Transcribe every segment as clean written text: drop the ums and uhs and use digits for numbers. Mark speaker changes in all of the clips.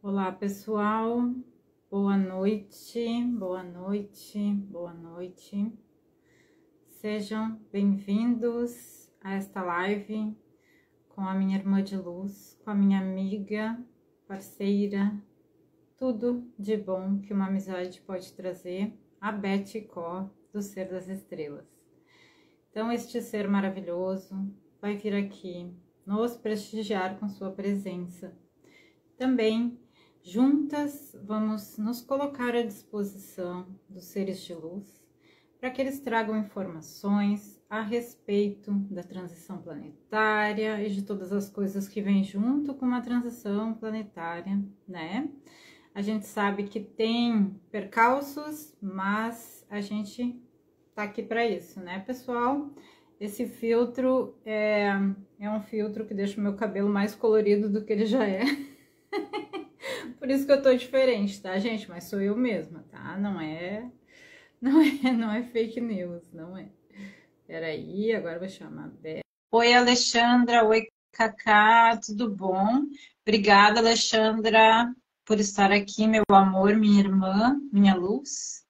Speaker 1: Olá, pessoal. Boa noite, boa noite, boa noite. Sejam bem-vindos a esta live com a minha irmã de luz, com a minha amiga, parceira, tudo de bom que uma amizade pode trazer, a Beth Có, do Ser das Estrelas. Então, este ser maravilhoso vai vir aqui nos prestigiar com sua presença. Também, juntas, vamos nos colocar à disposição dos seres de luz para que eles tragam informações a respeito da transição planetária e de todas as coisas que vêm junto com uma transição planetária, né? A gente sabe que tem percalços, mas a gente tá aqui para isso, né, pessoal? Esse filtro é um filtro que deixa o meu cabelo mais colorido do que ele já é. Por isso que eu tô diferente, tá, gente? Mas sou eu mesma, tá? Não é fake news, não é. Peraí, agora eu vou chamar a Beth. Oi, Alexandra. Oi, Cacá. Tudo bom? Obrigada, Alexandra, por estar aqui, meu amor, minha irmã, minha luz.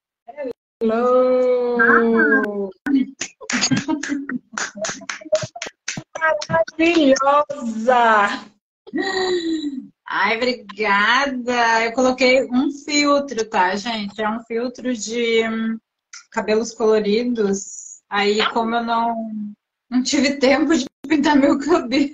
Speaker 2: Hello! Maravilhosa!
Speaker 1: Ai, obrigada. Eu coloquei um filtro, tá, gente? É um filtro de cabelos coloridos. Aí, como eu não tive tempo de pintar meu cabelo.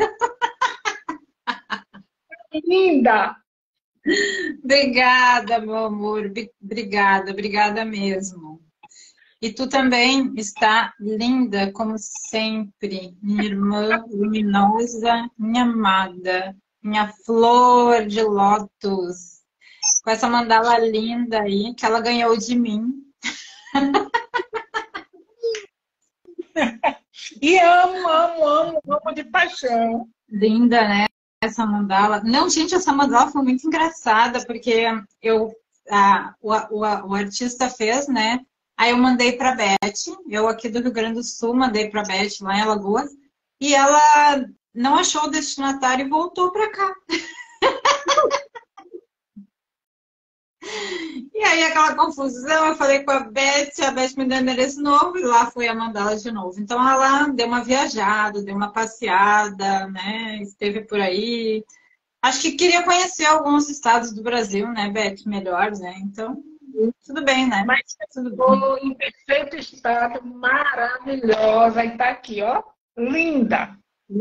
Speaker 2: Linda!
Speaker 1: Obrigada, meu amor. Obrigada mesmo. E tu também está linda, como sempre. Minha irmã luminosa, minha amada. Minha flor de lótus. Com essa mandala linda aí, que ela ganhou de mim.
Speaker 2: E amo de paixão.
Speaker 1: Linda, né? Essa mandala. Não, gente, essa mandala foi muito engraçada, porque o artista fez, né? Aí eu mandei para Beth, eu aqui do Rio Grande do Sul, mandei para Beth lá em Alagoas, e ela não achou o destinatário e voltou para cá. E aí aquela confusão, eu falei com a Beth me deu endereço novo e lá fui a mandá-la de novo. Então ela deu uma viajada, deu uma passeada, né? Esteve por aí. Acho que queria conhecer alguns estados do Brasil, né, Beth? Melhor, né? Então, tudo bem, né?
Speaker 2: Mas
Speaker 1: Tudo
Speaker 2: ficou em perfeito estado, maravilhosa. E tá aqui, ó. Linda!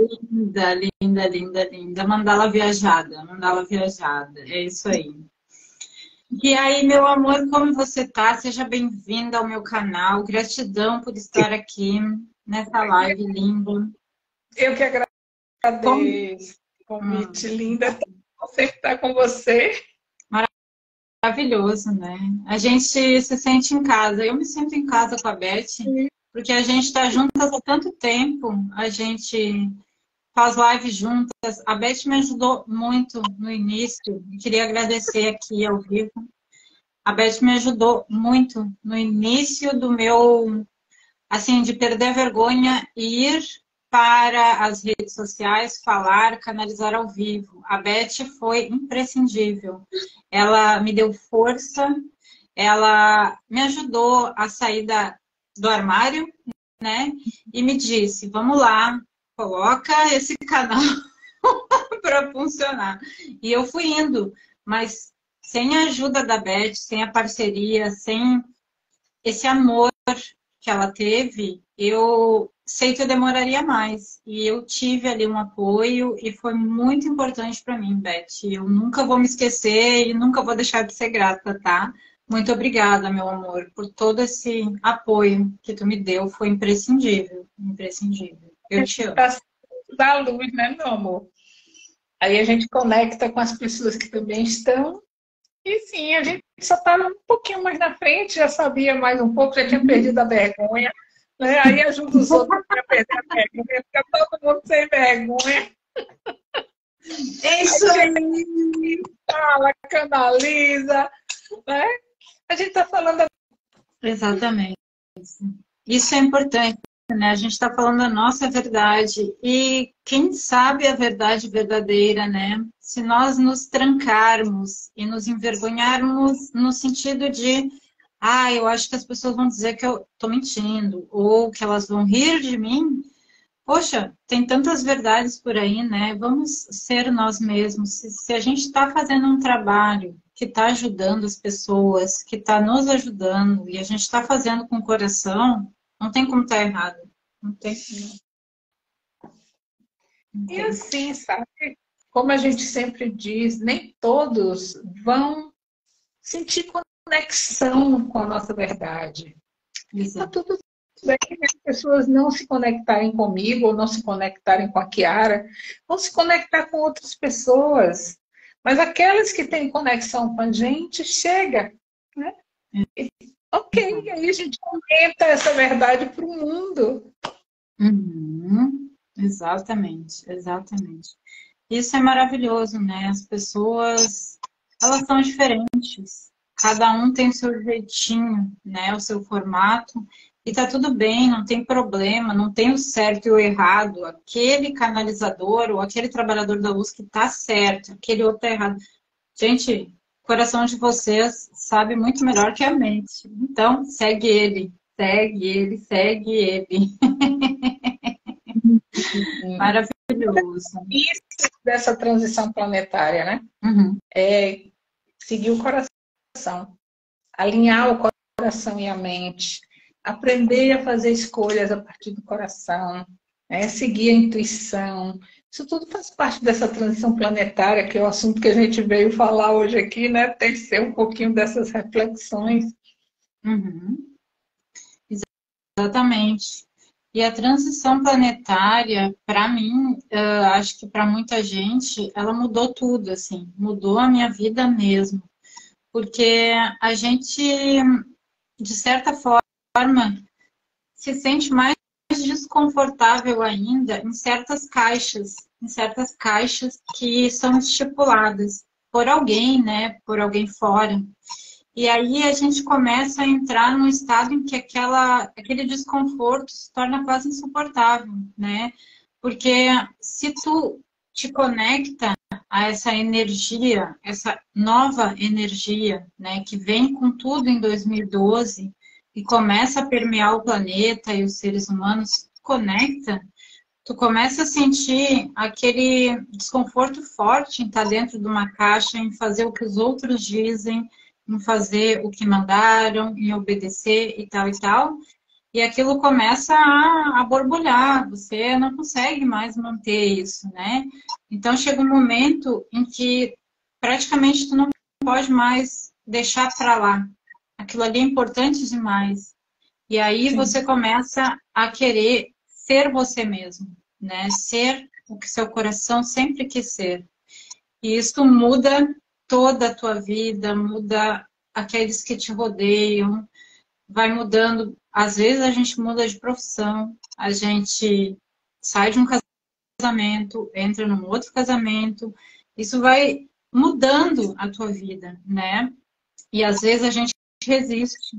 Speaker 1: Linda. Mandala viajada. É isso aí. E aí, meu amor, como você tá? Seja bem-vinda ao meu canal. Gratidão por estar aqui nessa live linda.
Speaker 2: Eu que agradeço. Convite linda. Você está com você.
Speaker 1: Maravilhoso, né? A gente se sente em casa. Eu me sinto em casa com a Beth, porque a gente está juntas há tanto tempo. A gente faz lives juntas. A Beth me ajudou muito no início. Queria agradecer aqui ao vivo. A Beth me ajudou muito no início do meu, assim, de perder a vergonha e ir para as redes sociais, falar, canalizar ao vivo. A Beth foi imprescindível. Ela me deu força, ela me ajudou a sair do armário, né? E me disse, vamos lá, coloca esse canal para funcionar. E eu fui indo, mas sem a ajuda da Beth, sem a parceria, sem esse amor que ela teve, eu sei que eu demoraria mais. E eu tive ali um apoio e foi muito importante para mim, Beth. Eu nunca vou me esquecer e nunca vou deixar de ser grata, tá? Muito obrigada, meu amor, por todo esse apoio que tu me deu. Foi imprescindível, imprescindível. Eu te amo.
Speaker 2: Da luz, né, meu amor? Aí a gente conecta com as pessoas que também estão. E sim, a gente só estava um pouquinho mais na frente, já sabia mais um pouco, já tinha perdido a vergonha. Né? Aí ajuda os outros a perder a vergonha, fica todo mundo sem vergonha.
Speaker 1: É isso aí!
Speaker 2: Fala, canaliza. Né? A gente está falando.
Speaker 1: Exatamente. Isso é importante. né? A gente está falando a nossa verdade. E quem sabe a verdade verdadeira, né? Se nós nos trancarmos e nos envergonharmos no sentido de, eu acho que as pessoas vão dizer que eu estou mentindo, ou que elas vão rir de mim. Poxa, tem tantas verdades por aí, né? Vamos ser nós mesmos. Se a gente está fazendo um trabalho que está ajudando as pessoas, que está nos ajudando, e a gente está fazendo com o coração, não tem como estar errado. Não tem. Não
Speaker 2: E
Speaker 1: tem.
Speaker 2: assim, sabe? Como a gente sempre diz, nem todos vão sentir conexão com a nossa verdade. Está
Speaker 1: Exato.
Speaker 2: tudo bem as pessoas não se conectarem comigo ou não se conectarem com a Kiara, vão se conectar com outras pessoas. Mas aquelas que têm conexão com a gente, chega. Né? Ok, aí a gente comenta essa verdade para o mundo.
Speaker 1: Uhum. Exatamente, exatamente. Isso é maravilhoso, né? As pessoas, elas são diferentes. Cada um tem o seu jeitinho, né? O seu formato. E tá tudo bem, não tem problema, não tem o certo e o errado. Aquele canalizador ou aquele trabalhador da luz que tá certo, aquele outro tá errado. Gente, o coração de vocês sabe muito melhor que a mente. Então, segue ele, segue ele, segue ele. Maravilhoso.
Speaker 2: Isso dessa transição planetária, né?
Speaker 1: Uhum.
Speaker 2: É seguir o coração, alinhar o coração e a mente, aprender a fazer escolhas a partir do coração, né? Seguir a intuição. Isso tudo faz parte dessa transição planetária, que é o assunto que a gente veio falar hoje aqui, né? Tem que ser um pouquinho dessas reflexões.
Speaker 1: Uhum. Exatamente. E a transição planetária, para mim, acho que para muita gente, ela mudou tudo, assim, mudou a minha vida mesmo. Porque a gente, de certa forma, se sente mais desconfortável ainda em certas caixas que são estipuladas por alguém, né, por alguém fora. E aí a gente começa a entrar num estado em que aquele desconforto se torna quase insuportável, né? Porque se tu te conecta a essa energia, essa nova energia, né, que vem com tudo em 2012 e começa a permear o planeta e os seres humanos, conecta, tu começa a sentir aquele desconforto forte em estar dentro de uma caixa, em fazer o que os outros dizem, em fazer o que mandaram, em obedecer e tal e tal. E aquilo começa a borbulhar, você não consegue mais manter isso, né? Então chega um momento em que praticamente tu não pode mais deixar para lá. Aquilo ali é importante demais. E aí
Speaker 2: Sim.
Speaker 1: você começa a querer ser você mesmo, né? Ser o que seu coração sempre quis ser. E isso muda toda a tua vida, muda aqueles que te rodeiam, vai mudando. Às vezes a gente muda de profissão, a gente sai de um casamento, entra num outro casamento. Isso vai mudando a tua vida, né? E às vezes a gente resiste.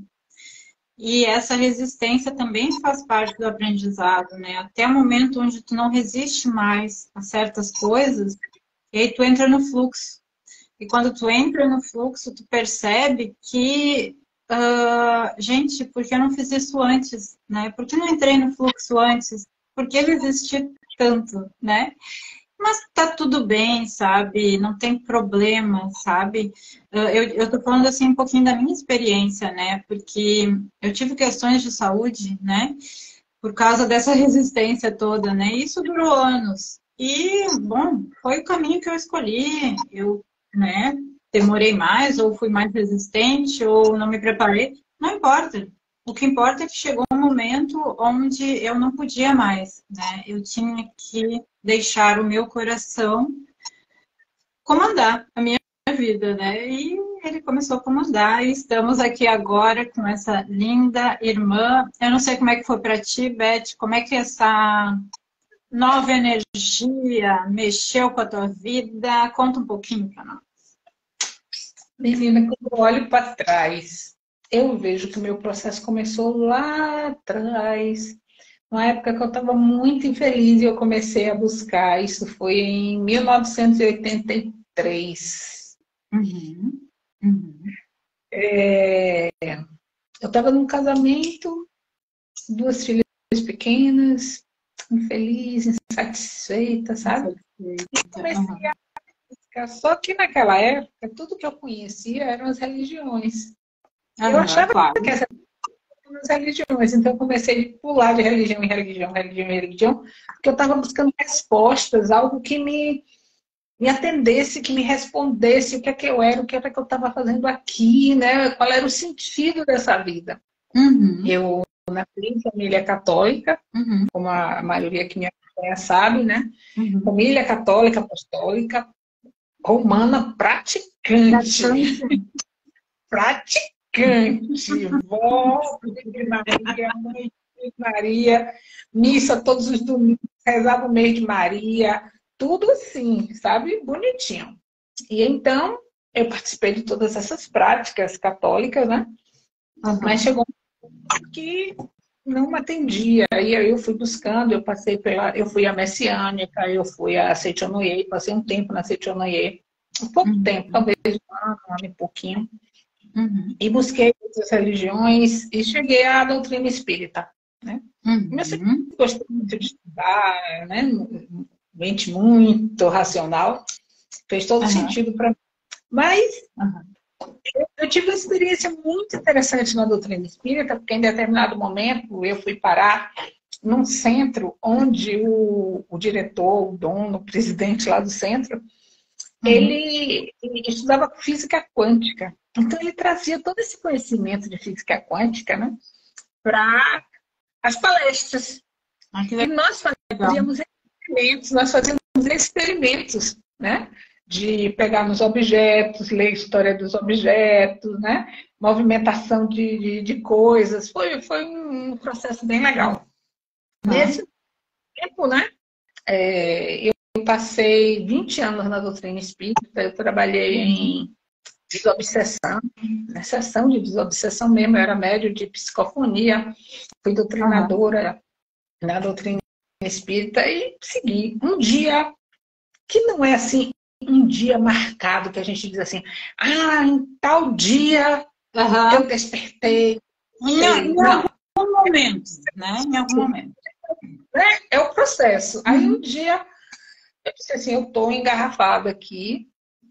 Speaker 1: E essa resistência também faz parte do aprendizado, né? Até o momento onde tu não resiste mais a certas coisas, e aí tu entra no fluxo. E quando tu entra no fluxo, tu percebe que, gente, por que eu não fiz isso antes, né? Por que não entrei no fluxo antes? Por que resisti tanto, né? Mas tá tudo bem, sabe? Não tem problema, sabe? Eu tô falando assim um pouquinho da minha experiência, né? Porque eu tive questões de saúde, né? Por causa dessa resistência toda, né? E isso durou anos. E, bom, foi o caminho que eu escolhi. Eu, né, demorei mais, ou fui mais resistente, ou não me preparei. Não importa. O que importa é que chegou um momento onde eu não podia mais, né? Eu tinha que deixar o meu coração comandar a minha vida, né? E ele começou a comandar e estamos aqui agora com essa linda irmã. Eu não sei como é que foi para ti, Beth, como é que essa nova energia mexeu com a tua vida? Conta um pouquinho para nós.
Speaker 2: Menina, quando eu olho para trás, eu vejo que o meu processo começou lá atrás, uma época que eu estava muito infeliz e eu comecei a buscar. Isso foi em 1983.
Speaker 1: Uhum. Uhum.
Speaker 2: Eu estava num casamento, duas filhas pequenas, infeliz, insatisfeita, sabe? E comecei
Speaker 1: Uhum.
Speaker 2: a buscar. Só que naquela época, tudo que eu conhecia eram as religiões. Eu
Speaker 1: Uhum,
Speaker 2: achava
Speaker 1: claro.
Speaker 2: que essas eram as religiões, então eu comecei a pular de religião em religião, religião em religião, porque eu estava buscando respostas, algo que me atendesse, que me respondesse o que é que eu era, o que era que eu estava fazendo aqui, né? Qual era o sentido dessa vida.
Speaker 1: Uhum.
Speaker 2: Eu nasci em família católica,
Speaker 1: Uhum.
Speaker 2: como a maioria que me acompanha sabe, né?
Speaker 1: Uhum.
Speaker 2: Família católica, apostólica, romana, praticante.
Speaker 1: Bastante.
Speaker 2: Praticante. Vó de Maria, mãe de Maria, missa todos os domingos, rezava o mês de Maria, tudo assim, sabe? Bonitinho. E então, eu participei de todas essas práticas católicas, né? Mas
Speaker 1: Uhum.
Speaker 2: chegou que não me atendia. Aí eu fui buscando, eu fui a Messiânica, eu fui a Seitonoye, passei um tempo na Seitonoye, um pouco tempo,
Speaker 1: Uhum.
Speaker 2: talvez um ano e pouquinho,
Speaker 1: Uhum.
Speaker 2: e busquei outras religiões e cheguei à doutrina espírita, né? Eu sempre
Speaker 1: Uhum.
Speaker 2: gostei muito de estudar, né? Mente muito racional, fez todo
Speaker 1: Uhum.
Speaker 2: sentido para mim. Mas
Speaker 1: Uhum.
Speaker 2: eu tive uma experiência muito interessante na doutrina espírita, porque em determinado momento eu fui parar num centro onde o diretor, o dono, o presidente lá do centro,
Speaker 1: Uhum.
Speaker 2: ele estudava física quântica. Então ele trazia todo esse conhecimento de física quântica, né, para as palestras.
Speaker 1: Ah, que
Speaker 2: E nós
Speaker 1: legal.
Speaker 2: fazíamos experimentos, né? De pegar nos objetos, ler a história dos objetos, né? Movimentação de coisas. Foi um processo bem legal.
Speaker 1: Uhum.
Speaker 2: Nesse tempo, né? Eu passei 20 anos na doutrina espírita, eu trabalhei
Speaker 1: Uhum.
Speaker 2: em desobsessão, na sessão de desobsessão mesmo, eu era médio de psicofonia, fui
Speaker 1: Uhum.
Speaker 2: doutrinadora na doutrina espírita e segui. Um dia que não é assim, um dia marcado, que a gente diz assim, em tal dia eu
Speaker 1: Uhum.
Speaker 2: despertei.
Speaker 1: Em
Speaker 2: Não,
Speaker 1: algum momento, né? Em algum momento.
Speaker 2: né? É o processo. Aí um
Speaker 1: Uhum.
Speaker 2: dia eu disse assim, eu estou engarrafada aqui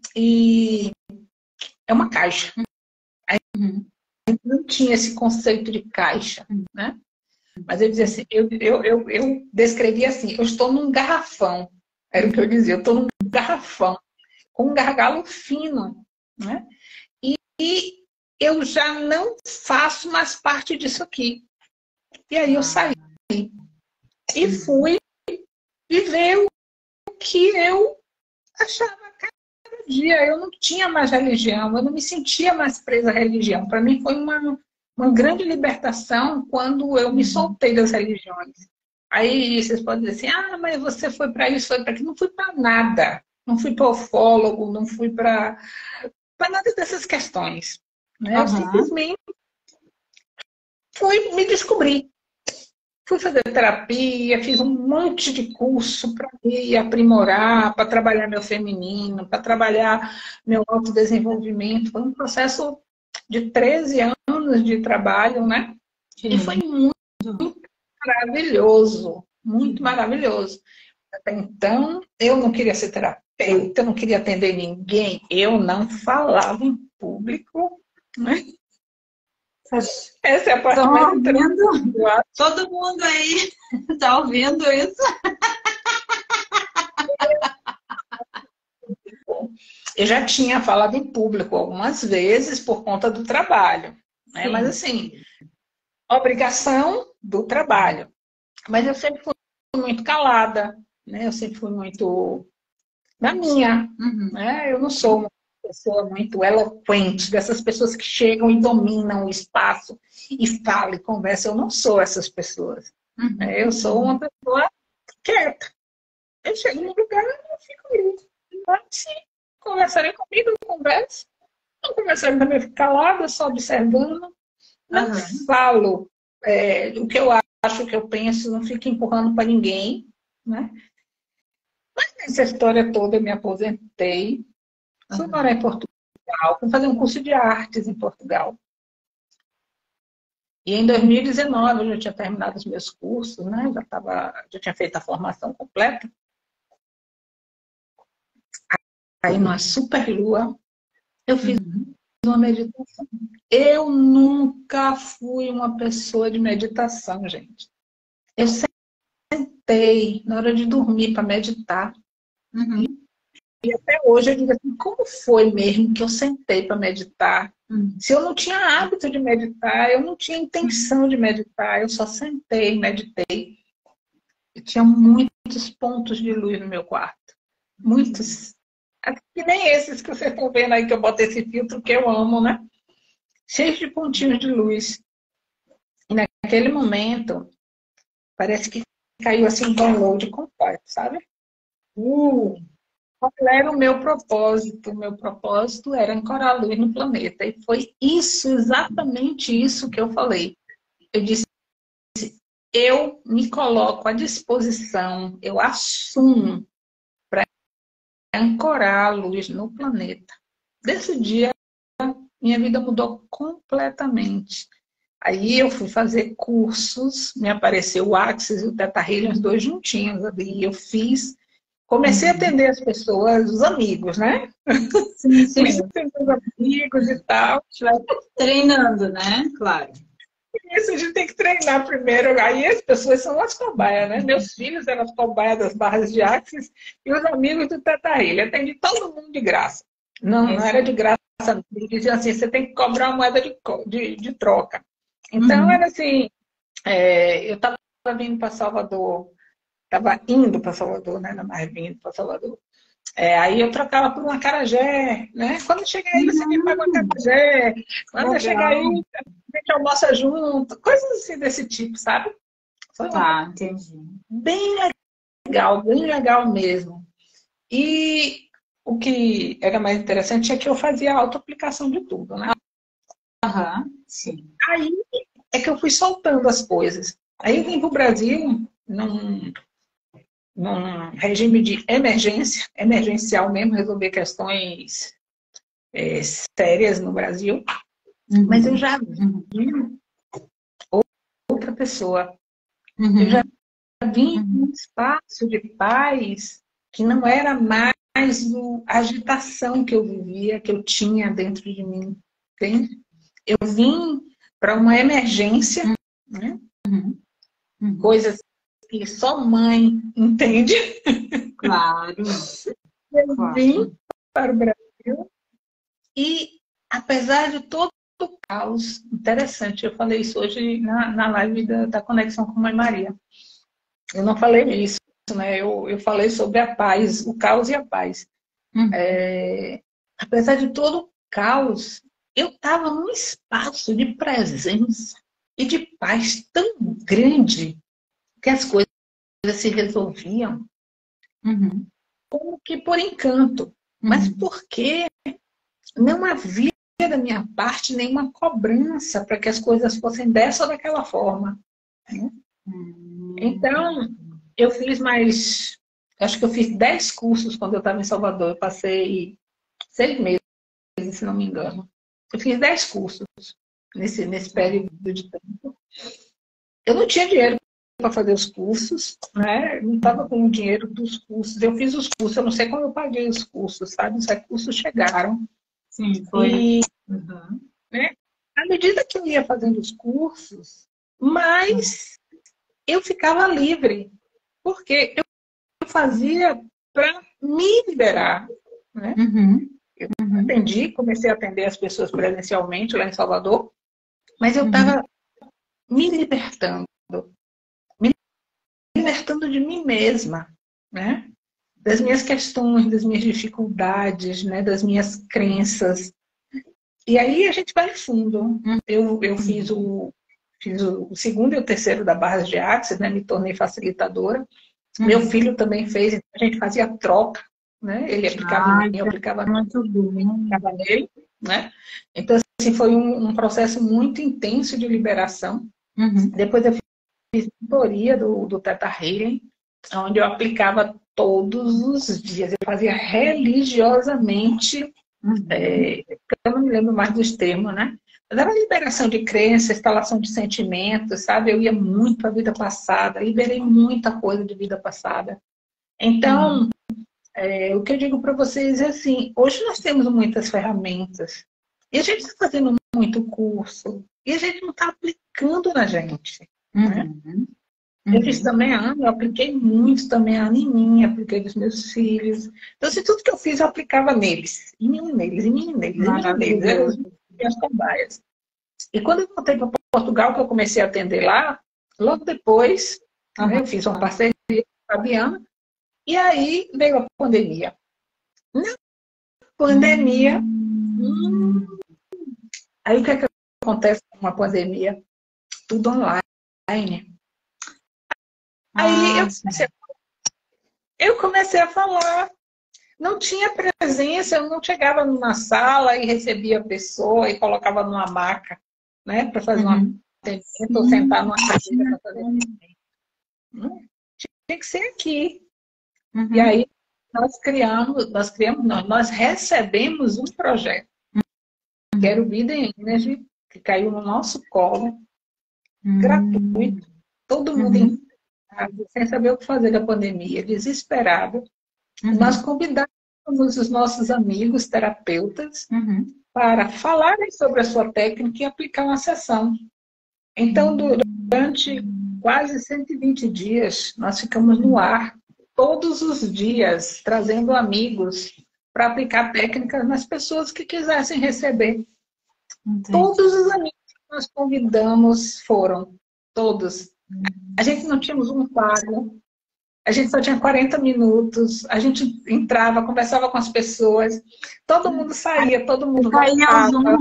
Speaker 2: e é uma caixa.
Speaker 1: Uhum.
Speaker 2: Não tinha esse conceito de caixa, né? Mas eu dizia assim, eu descrevia assim, eu estou num garrafão. Era o que eu dizia, eu estou num garrafão, com um gargalo fino, né? E eu já não faço mais parte disso aqui. E aí eu saí
Speaker 1: Ah.
Speaker 2: e
Speaker 1: Uhum.
Speaker 2: fui viver o que eu achava cada dia. Eu não tinha mais religião, eu não me sentia mais presa à religião. Para mim foi uma grande libertação quando eu me
Speaker 1: Uhum.
Speaker 2: soltei das religiões. Aí vocês podem dizer assim, mas você foi para isso, foi para aquilo. Não fui para nada. Não fui para ufólogo, não fui para nada dessas questões. Né? Eu
Speaker 1: Uhum.
Speaker 2: simplesmente fui me descobrir. Fui fazer terapia, fiz um monte de curso para me aprimorar, para trabalhar meu feminino, para trabalhar meu autodesenvolvimento. Foi um processo de 13 anos de trabalho, né?
Speaker 1: Que
Speaker 2: E foi
Speaker 1: lindo.
Speaker 2: muito maravilhoso, muito maravilhoso. Até então, eu não queria ser terapeuta, eu não queria atender ninguém, eu não falava em público, né? Essa é a parte
Speaker 1: Estão
Speaker 2: mais
Speaker 1: ouvindo?
Speaker 2: interessante.
Speaker 1: Todo mundo aí está ouvindo isso?
Speaker 2: Eu já tinha falado em público algumas vezes por conta do trabalho, né? Mas
Speaker 1: Sim.
Speaker 2: assim, obrigação do trabalho. Mas eu sempre fui muito calada, né? Eu sempre fui muito na minha,
Speaker 1: Uhum.
Speaker 2: né? Eu não sou uma pessoa muito eloquente, dessas pessoas que chegam e dominam o espaço e falam e conversam. Eu não sou essas pessoas.
Speaker 1: Uhum.
Speaker 2: Né? Eu sou uma pessoa quieta. Eu chego no lugar e fico ali. Se conversarem comigo, eu converso. Não conversarem também, eu fico calada, só observando. Não
Speaker 1: Uhum.
Speaker 2: falo o que eu acho, o que eu penso, não fico empurrando para ninguém, né? Mas nessa história toda eu me aposentei, fui morar em Portugal, fui fazer um curso de artes em Portugal. E em 2019 eu já tinha terminado os meus cursos, né? Já tinha feito a formação completa. Aí, numa super lua, eu fiz uma meditação. Eu nunca fui uma pessoa de meditação, gente. Eu sentei na hora de dormir para meditar. E até hoje eu digo assim, como foi mesmo que eu sentei para meditar? Se eu não tinha hábito de meditar, eu não tinha intenção de meditar, eu só sentei, meditei. E tinha muitos pontos de luz no meu quarto. Muitos. Que nem esses que vocês estão vendo aí, que eu botei esse filtro que eu amo, né? Cheios de pontinhos de luz. E naquele momento, parece que caiu assim um download completo, sabe? Qual era o meu propósito? O meu propósito era ancorar a luz no planeta. E foi isso, exatamente isso que eu falei. Eu disse, eu me coloco à disposição, eu assumo para ancorar a luz no planeta. Desse dia, minha vida mudou completamente. Aí eu fui fazer cursos, me apareceu o Axis e o Theta Healing, os dois juntinhos ali. Eu fiz, comecei a atender as pessoas, os amigos, né?
Speaker 1: Sim, sim.
Speaker 2: Os amigos e tal.
Speaker 1: Treinando, né? Claro.
Speaker 2: Isso, a gente tem que treinar primeiro. Aí as pessoas são as cobaias, né? Meus filhos eram as cobaias das barras de Axis e os amigos do Theta Healing. Atendi todo mundo de graça. Não era de graça. Eles diziam assim, você tem que cobrar uma moeda de troca. Então, era assim, eu estava vindo para Salvador, estava indo para Salvador, né? Não mais vindo para Salvador. Aí eu trocava por um acarajé, né? Quando chegar aí, você me paga um acarajé. Quando eu chegar aí, a gente almoça junto. Coisas assim desse tipo, sabe? Foi
Speaker 1: entendi.
Speaker 2: Bem legal mesmo. E o que era mais interessante é que eu fazia a auto-aplicação de tudo, né?
Speaker 1: Sim.
Speaker 2: Aí é que eu fui soltando as coisas. Aí eu vim para o Brasil num regime de emergência, emergencial mesmo, resolver questões sérias no Brasil. Mas eu já vi outra pessoa. Eu já vim num espaço de paz que não era mais a agitação que eu vivia, que eu tinha dentro de mim. Entende? Eu vim para uma emergência, né? Coisas que só mãe entende.
Speaker 1: Claro.
Speaker 2: Eu vim para o Brasil e, apesar de todo o caos, interessante, eu falei isso hoje na live da Conexão com Mãe Maria. Eu não falei isso, né? Eu falei sobre a paz, o caos e a paz. Apesar de todo o caos, eu estava num espaço de presença e de paz tão grande que as coisas se resolviam como que por encanto. Mas por que não havia da minha parte nenhuma cobrança para que as coisas fossem dessa ou daquela forma? Então, eu fiz acho que eu fiz 10 cursos quando eu estava em Salvador. Eu passei 6 meses, se não me engano. Eu fiz 10 cursos nesse período de tempo. Eu não tinha dinheiro para fazer os cursos, né? Não estava com o dinheiro dos cursos. Eu fiz os cursos, eu não sei como eu paguei os cursos, sabe? Os recursos chegaram.
Speaker 1: Sim, foi.
Speaker 2: Né? À medida que eu ia fazendo os cursos, mais eu ficava livre. Porque eu fazia para me liberar. Né? Eu atendi, comecei a atender as pessoas presencialmente lá em Salvador, mas eu estava me libertando de mim mesma, né? Das minhas questões, das minhas dificuldades, né? Das minhas crenças. E aí a gente vai fundo. Eu fiz o segundo e o terceiro da Barras de Axis, né? Me tornei facilitadora. Meu filho também fez, então a gente fazia troca, né? Ele aplicava em mim, eu aplicava nele, né? Então, assim, foi um processo muito intenso de liberação. Depois eu fiz mentoria do Theta Healing, onde eu aplicava todos os dias. Eu fazia religiosamente, eu não me lembro mais dos termos, né? Mas era liberação de crença, instalação de sentimentos, sabe? Eu ia muito para a vida passada, liberei muita coisa de vida passada. Então, o que eu digo para vocês é assim, hoje nós temos muitas ferramentas, e a gente está fazendo muito curso, e a gente não está aplicando na gente, né? Eu fiz também a Ana, eu apliquei muito também a Ana em mim, apliquei nos meus filhos. Então, assim, tudo que eu fiz, eu aplicava neles. Em mim, neles, em mim, neles, em mim, neles. Eram as cobaias. E quando eu voltei para Portugal, que eu comecei a atender lá, logo depois, eu fiz uma parceria com a Fabiana, e aí veio a pandemia. Na pandemia, aí o que é que acontece com uma pandemia? Tudo online. Aí eu comecei a falar. Não tinha presença, eu não chegava numa sala e recebia a pessoa e colocava numa maca, né, para fazer um atendimento ou sentar numa cadeira para fazer atendimento. Tinha que ser aqui. E aí nós recebemos um projeto, que era o Vida Energy, que caiu no nosso colo, gratuito, todo mundo em casa, sem saber o que fazer da pandemia, desesperado. Nós convidamos os nossos amigos terapeutas para falarem sobre a sua técnica e aplicar uma sessão. Então, durante quase 120 dias, nós ficamos no ar, todos os dias, trazendo amigos para aplicar técnicas nas pessoas que quisessem receber. Entendi. Todos os amigos que nós convidamos foram, todos. A gente não tínhamos um pago, a gente só tinha 40 minutos, a gente entrava, conversava com as pessoas, todo mundo saía, todo mundo voltava.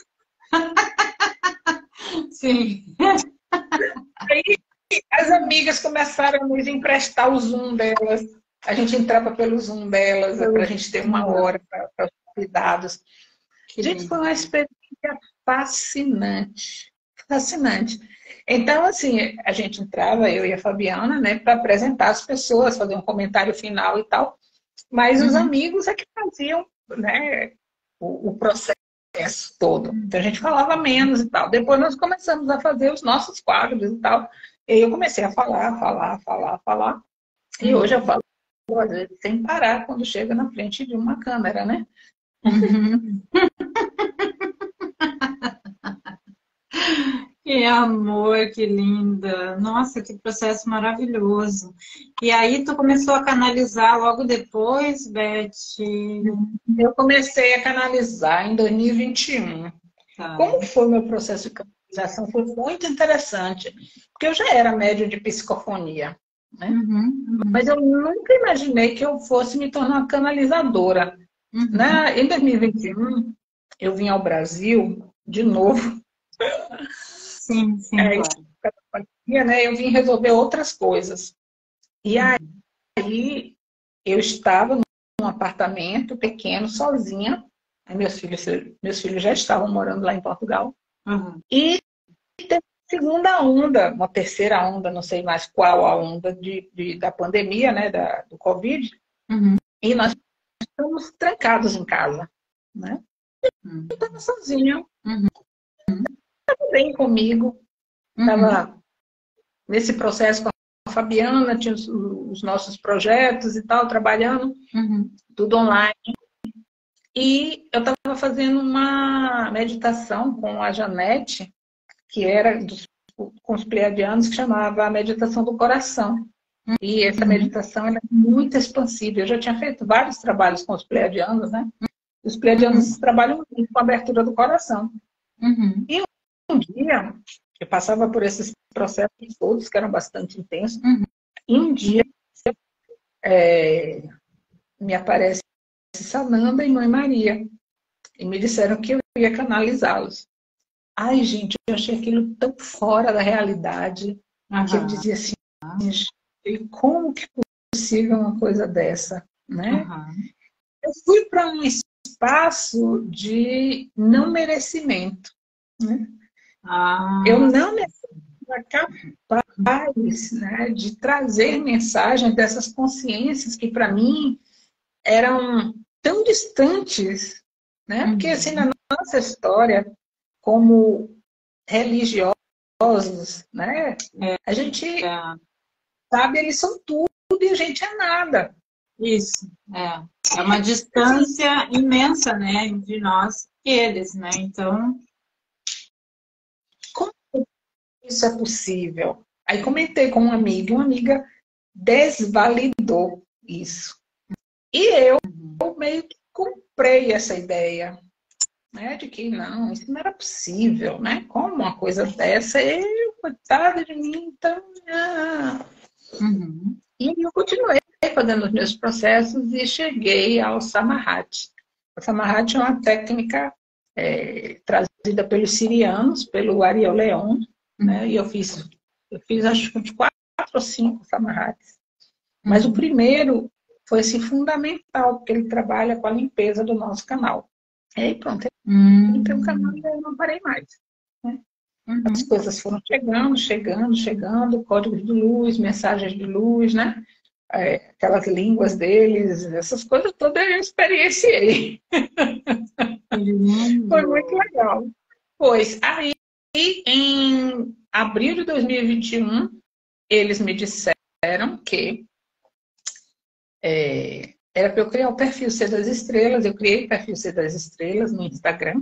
Speaker 1: Sim.
Speaker 2: Aí as amigas começaram a nos emprestar o Zoom delas, a gente entrava pelo Zoom delas, para a gente ter uma hora para os convidados. Gente, foi uma experiência fascinante, fascinante. Então, assim, a gente entrava, eu e a Fabiana, né, para apresentar as pessoas, fazer um comentário final e tal, mas os amigos é que faziam, né, o processo todo. Então, a gente falava menos e tal. Depois nós começamos a fazer os nossos quadros e tal, e eu comecei a falar, e hoje eu falo, às vezes, sem parar, quando chega na frente de uma câmera, né?
Speaker 1: Que amor, que linda. Nossa, que processo maravilhoso. E aí tu começou a canalizar logo depois, Beth?
Speaker 2: Eu comecei a canalizar em 2021. Tá. Como foi o meu processo de canalização? Foi muito interessante, porque eu já era médium de psicofonia, né? Mas eu nunca imaginei que eu fosse me tornar canalizadora. Em 2021, eu vim ao Brasil de novo.
Speaker 1: Sim,
Speaker 2: claro. Né, eu vim resolver outras coisas. E aí eu estava num apartamento pequeno, sozinha. Aí meus filhos já estavam morando lá em Portugal. E teve uma segunda onda, uma terceira onda, não sei mais qual a onda da pandemia, né, do Covid. E nós estamos trancados em casa, né? Eu estava sozinha. Estava bem comigo. Estava nesse processo com a Fabiana, tinha os nossos projetos e tal, trabalhando, tudo online. E eu estava fazendo uma meditação com a Janete, que era com os pleiadianos, que chamava a meditação do coração. E essa meditação ela é muito expansiva. Eu já tinha feito vários trabalhos com os pleiadianos, né? Os pleiadianos trabalham muito com a abertura do coração. E um dia, eu passava por esses processos todos, que eram bastante intensos, e um dia me aparece Sananda e Mãe Maria, e me disseram que eu ia canalizá-los. Ai, gente, eu achei aquilo tão fora da realidade, que eu dizia assim, como que é possível uma coisa dessa, né? Eu fui para um espaço de não merecimento, né? Eu não mereci era capaz, né, de trazer mensagens dessas consciências que, para mim, eram tão distantes, né? Porque, assim, na nossa história, como religiosos, né, a gente sabe, eles são tudo e a gente é nada.
Speaker 1: Isso, é uma distância imensa, né, entre nós e eles, né? Então,
Speaker 2: como isso é possível? Aí comentei com uma amiga desvalidou isso. E eu meio que comprei essa ideia, né, de que não, isso não era possível, né? Como uma coisa dessa, coitada de mim, então... E eu continuei fazendo os meus processos e cheguei ao Samadhi. O Samadhi é uma técnica trazida pelos sirianos, pelo Ariel Leon, né? E eu fiz acho que uns 4 ou 5 Samadhis. Mas o primeiro foi assim, fundamental, porque ele trabalha com a limpeza do nosso canal. E aí pronto, ele tem um canal e eu não parei mais. Né? As coisas foram chegando, códigos de luz, mensagens de luz, né? Aquelas línguas deles, essas coisas todas eu experienciei. Foi muito legal. Pois aí, em abril de 2021, eles me disseram que era para eu criar o perfil C das Estrelas. Eu criei o perfil C das Estrelas no Instagram.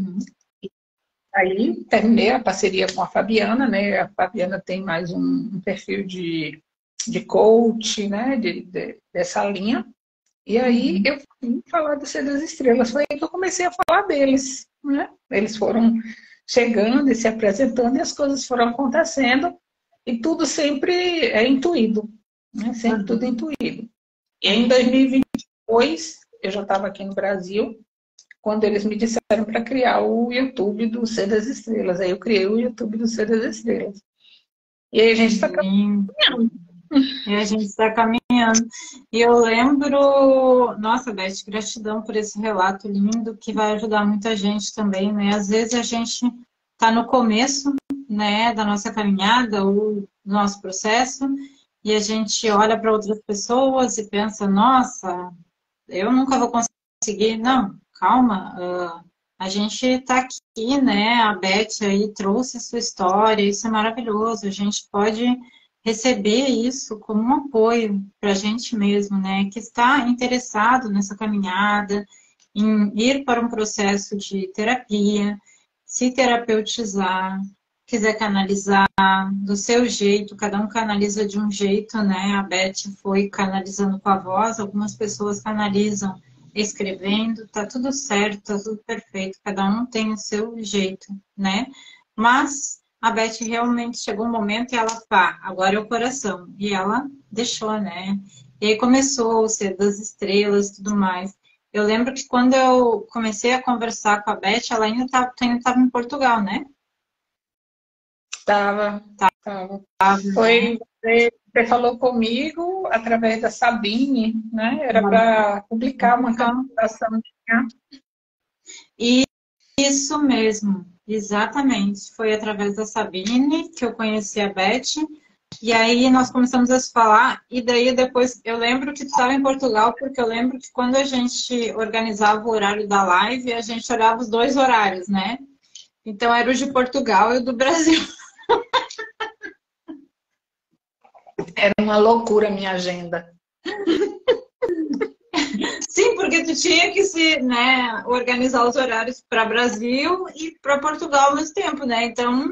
Speaker 2: Aí terminei a parceria com a Fabiana, né? A Fabiana tem mais um perfil de coach, né? Dessa linha. E aí eu fui falar do C das Estrelas. Foi aí que eu comecei a falar deles, né? Eles foram chegando e se apresentando e as coisas foram acontecendo. E tudo sempre é intuído, né? Sempre tudo intuído. E em 2022, eu já estava aqui no Brasil, quando eles me disseram para criar o YouTube do C das Estrelas. Aí eu criei o YouTube do C das Estrelas. E aí a gente está caminhando.
Speaker 1: E a gente está caminhando. E eu lembro... Nossa, Beth, gratidão por esse relato lindo, que vai ajudar muita gente também, né? Às vezes a gente está no começo, né, da nossa caminhada, ou do nosso processo, e a gente olha para outras pessoas e pensa, nossa, eu nunca vou conseguir. Não, calma, a gente está aqui, né? A Beth aí trouxe a sua história, isso é maravilhoso. A gente pode receber isso como um apoio para a gente mesmo, né? Que está interessado nessa caminhada, em ir para um processo de terapia, se terapeutizar, quiser canalizar do seu jeito, cada um canaliza de um jeito, né? A Beth foi canalizando com a voz, algumas pessoas canalizam escrevendo, tá tudo certo, tá tudo perfeito, cada um tem o seu jeito, né? Mas a Beth realmente chegou um momento e ela, pá, agora é o coração. E ela deixou, né? E aí começou o Ser das Estrelas e tudo mais. Eu lembro que quando eu comecei a conversar com a Beth, ela ainda estava em Portugal, né?
Speaker 2: Tava. Foi, você falou comigo através da Sabine, né? Era para publicar uma canalização.
Speaker 1: E isso mesmo, exatamente. Foi através da Sabine que eu conheci a Beth. E aí nós começamos a se falar. E daí depois, eu lembro que tu estava em Portugal, porque eu lembro que quando a gente organizava o horário da live, a gente olhava os 2 horários, né? Então era o de Portugal e o do Brasil.
Speaker 2: Era uma loucura a minha agenda.
Speaker 1: Sim, porque tu tinha que se, né, organizar os horários para Brasil e para Portugal ao mesmo tempo, né? Então,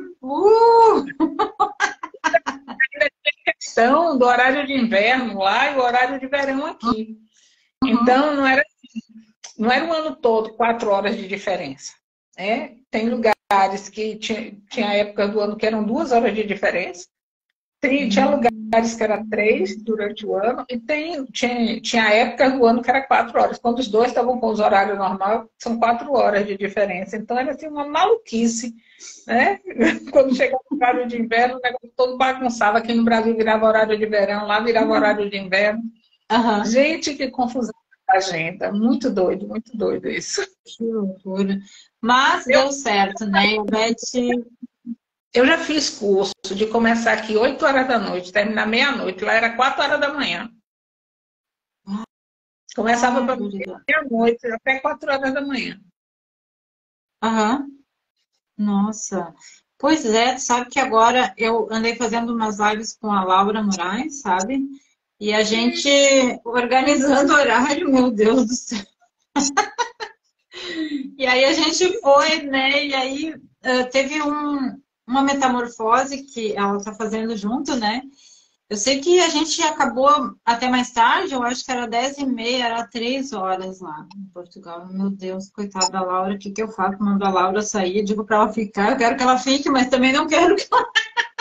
Speaker 2: questão do horário de inverno lá e o horário de verão aqui. Então, não era o ano todo 4 horas de diferença. Né? Tem lugares que tinha época do ano que eram 2 horas de diferença. Tinha lugares que era 3 durante o ano e tinha épocas do ano que era 4 horas. Quando os dois estavam com os horários normais, são 4 horas de diferença. Então era assim, uma maluquice. Né? Quando chegava o horário de inverno, o negócio todo bagunçava. Aqui no Brasil virava horário de verão, lá virava horário de inverno. Gente, que confusão da agenda. Muito doido isso.
Speaker 1: Que loucura. Mas deu certo, né? A Beth...
Speaker 2: Eu já fiz curso de começar aqui 8 horas da noite, terminar meia-noite. Lá era 4 horas da manhã. Começava para meia-noite, até 4 horas da manhã.
Speaker 1: Aham. Nossa. Pois é, tu sabe que agora eu andei fazendo umas lives com a Laura Moraes, sabe? E a gente organizando horário, meu Deus do céu. E aí a gente foi, né? E aí teve uma metamorfose que ela tá fazendo junto, né? Eu sei que a gente acabou até mais tarde, eu acho que era 10h30, era 3 horas lá em Portugal. Meu Deus, coitada da Laura, o que que eu faço? Mando a Laura sair, digo para ela ficar, eu quero que ela fique, mas também não quero que ela...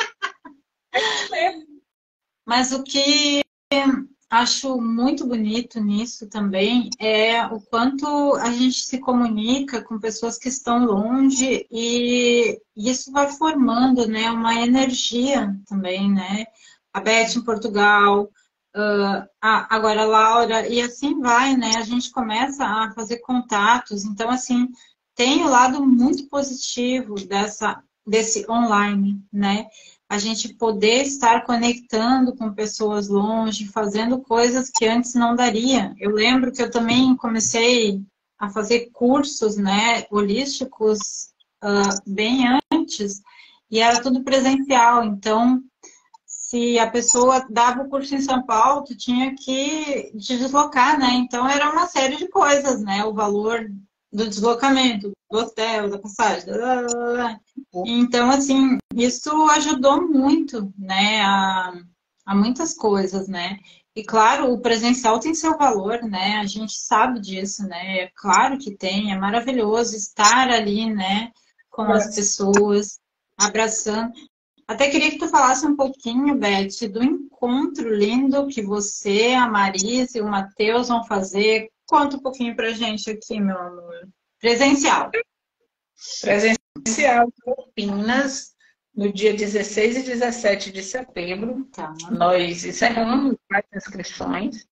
Speaker 1: Mas o que acho muito bonito nisso também é o quanto a gente se comunica com pessoas que estão longe e isso vai formando, né, uma energia também, né? A Beth em Portugal, agora a Laura, e assim vai, né? A gente começa a fazer contatos. Então, assim, tem o lado muito positivo desse online, né? A gente poder estar conectando com pessoas longe, fazendo coisas que antes não daria. Eu lembro que eu também comecei a fazer cursos, né, holísticos, bem antes, e era tudo presencial. Então, se a pessoa dava o curso em São Paulo, tu tinha que te deslocar, né? Então, era uma série de coisas, né? O valor do deslocamento, do hotel, da passagem, Então, assim, isso ajudou muito, né, a muitas coisas, né? E, claro, o presencial tem seu valor, né? A gente sabe disso, né? É claro que tem, é maravilhoso estar ali, né, com as pessoas, abraçando. Até queria que tu falasse um pouquinho, Beth, do encontro lindo que você, a Marisa e o Matheus vão fazer. Conta um pouquinho pra gente aqui, meu amor. Presencial.
Speaker 2: Presencial em Campinas, no dia 16 e 17 de setembro.
Speaker 1: Tá.
Speaker 2: Nós encerramos as inscrições.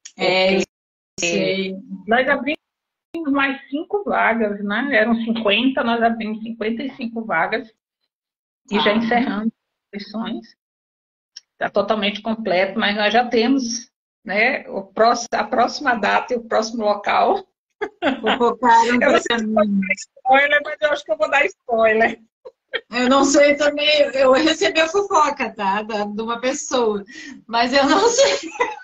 Speaker 1: Sei.
Speaker 2: Nós abrimos mais 5 vagas, né? Eram 50, nós abrimos 55 vagas. E já encerramos as inscrições. Está totalmente completo, mas nós já temos, né, a próxima data e o próximo local.
Speaker 1: Focaram
Speaker 2: Eu não sei se pode dar spoiler, mas eu acho que eu vou dar spoiler.
Speaker 1: Eu não sei também, eu recebi a fofoca, tá? De uma pessoa, mas eu não sei.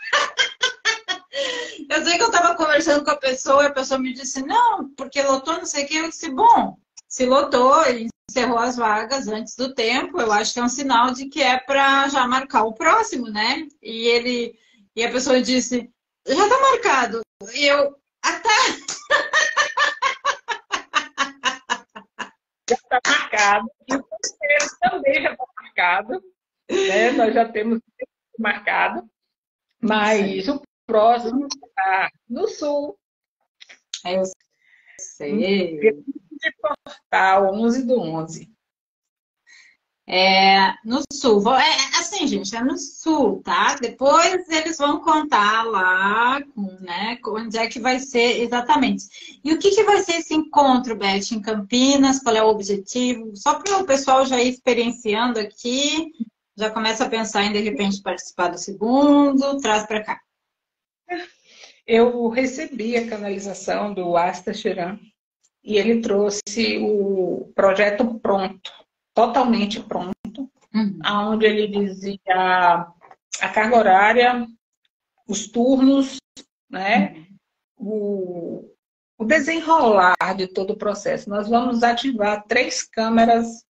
Speaker 1: Eu sei que eu estava conversando com a pessoa e a pessoa me disse, não, porque lotou, não sei o que. Eu disse, bom, se lotou e encerrou as vagas antes do tempo, eu acho que é um sinal de que é para já marcar o próximo, né? E a pessoa disse, já está marcado. E eu, tá.
Speaker 2: Já está marcado. E o terceiro também já está marcado. Né? Nós já temos marcado. Mas o próximo está no sul.
Speaker 1: Eu sei.
Speaker 2: De Portal, 11/11.
Speaker 1: No sul. Assim, gente, é no sul, tá? Depois eles vão contar lá, né, onde é que vai ser exatamente. E o que vai ser esse encontro, Beth, em Campinas? Qual é o objetivo? Só para o pessoal já ir experienciando aqui, já começa a pensar em, de repente, participar do segundo, traz para cá.
Speaker 2: Eu recebi a canalização do Asta Chiran e ele trouxe o projeto pronto, totalmente pronto, onde ele dizia a carga horária, os turnos, né? O desenrolar de todo o processo. Nós vamos ativar 3 câmaras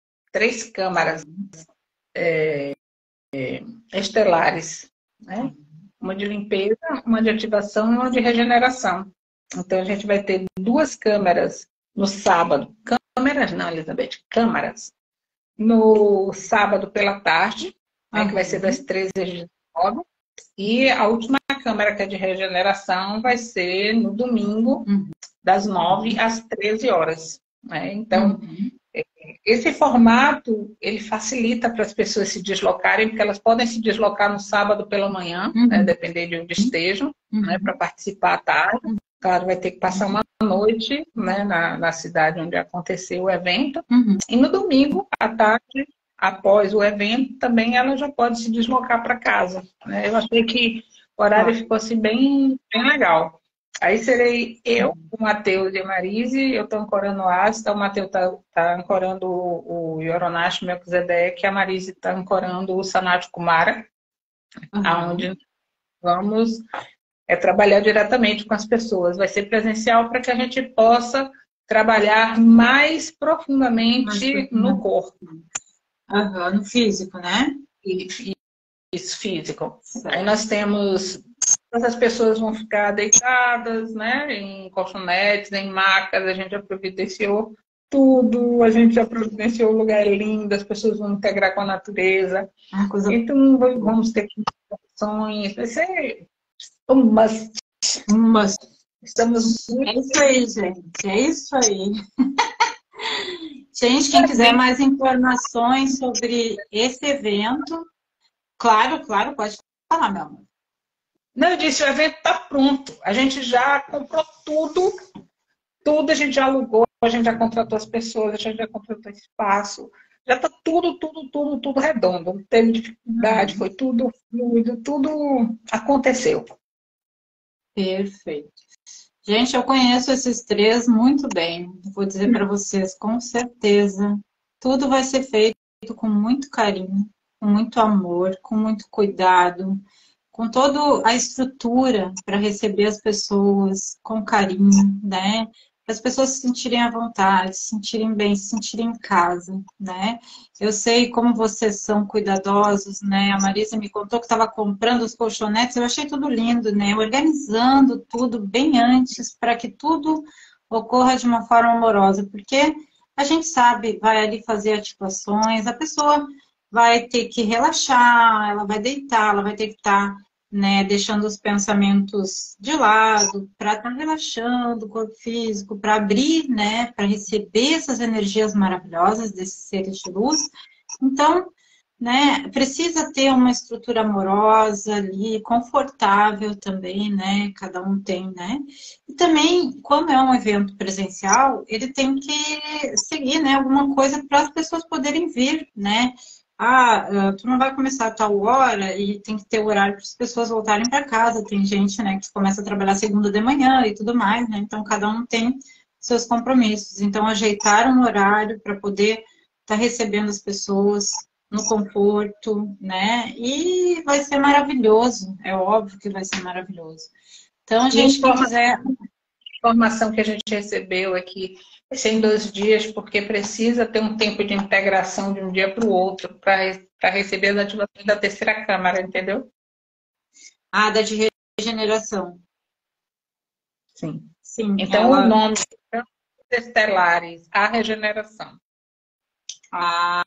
Speaker 2: estelares, né? Uma de limpeza, uma de ativação e uma de regeneração. Então, a gente vai ter 2 câmeras no sábado. Câmeras não, Elizabeth, câmaras. No sábado pela tarde, que vai ser das 13 às 19. E a última câmera, que é de regeneração, vai ser no domingo, das 9 às 13 horas. Né? Então, esse formato, ele facilita para as pessoas se deslocarem, porque elas podem se deslocar no sábado pela manhã, né, dependendo de onde estejam, né, para participar à tarde. Claro, vai ter que passar uma noite, né, na cidade onde aconteceu o evento. E no domingo, à tarde, após o evento, também ela já pode se deslocar para casa, né? Eu achei que o horário ficou assim bem legal. Aí serei eu, o Matheus e a Marise, eu estou ancorando o Asta, o Matheus está ancorando o Yoronash Melquisedeque, a Marise está ancorando o Sanat Kumara, aonde vamos trabalhar diretamente com as pessoas. Vai ser presencial para que a gente possa trabalhar mais profundamente no corpo.
Speaker 1: No físico, né?
Speaker 2: Isso, físico. Certo. Aí nós temos... As pessoas vão ficar deitadas, né? Em colchonetes, em macas. A gente já providenciou tudo. A gente já providenciou um lugar lindo. As pessoas vão integrar com a natureza. Então, vamos ter condições. Vai ser umas... Estamos...
Speaker 1: É isso aí, gente. É isso aí. Gente, quem quiser mais informações sobre esse evento, claro, pode falar, meu amor.
Speaker 2: Não, eu disse, o evento está pronto. A gente já comprou tudo a gente já alugou, a gente já contratou as pessoas, a gente já contratou espaço. Já está tudo redondo. Não teve dificuldade, foi tudo fluido, tudo aconteceu.
Speaker 1: Perfeito. Gente, eu conheço esses três muito bem. Vou dizer para vocês, com certeza, tudo vai ser feito com muito carinho, com muito amor, com muito cuidado, com toda a estrutura para receber as pessoas com carinho, né? Para as pessoas se sentirem à vontade, se sentirem bem, se sentirem em casa, né? Eu sei como vocês são cuidadosos, né? A Marisa me contou que estava comprando os colchonetes, eu achei tudo lindo, né? Organizando tudo bem antes para que tudo ocorra de uma forma amorosa, porque a gente sabe, vai ali fazer articulações, a pessoa vai ter que relaxar, ela vai deitar, ela vai ter que estar, né, deixando os pensamentos de lado, para estar relaxando o corpo físico, para abrir, né, para receber essas energias maravilhosas desses seres de luz. Então, né, precisa ter uma estrutura amorosa ali, confortável também, né, cada um tem, né. E também, quando é um evento presencial, ele tem que seguir, né, alguma coisa para as pessoas poderem vir, né. Tu não vai começar a tal hora e tem que ter o horário para as pessoas voltarem para casa. Tem gente, né, que começa a trabalhar segunda de manhã e tudo mais, né? Então, cada um tem seus compromissos. Então, ajeitar um horário para poder estar recebendo as pessoas no conforto, né? E vai ser maravilhoso. É óbvio que vai ser maravilhoso. Então, gente, quem quiser...
Speaker 2: Informação que a gente recebeu aqui vai ser em 2 dias, porque precisa ter um tempo de integração de um dia para o outro, para receber as ativações da terceira câmara, entendeu?
Speaker 1: Da de regeneração.
Speaker 2: Sim.
Speaker 1: Sim.
Speaker 2: Então, o nome é Estelares, a regeneração.
Speaker 1: Tá.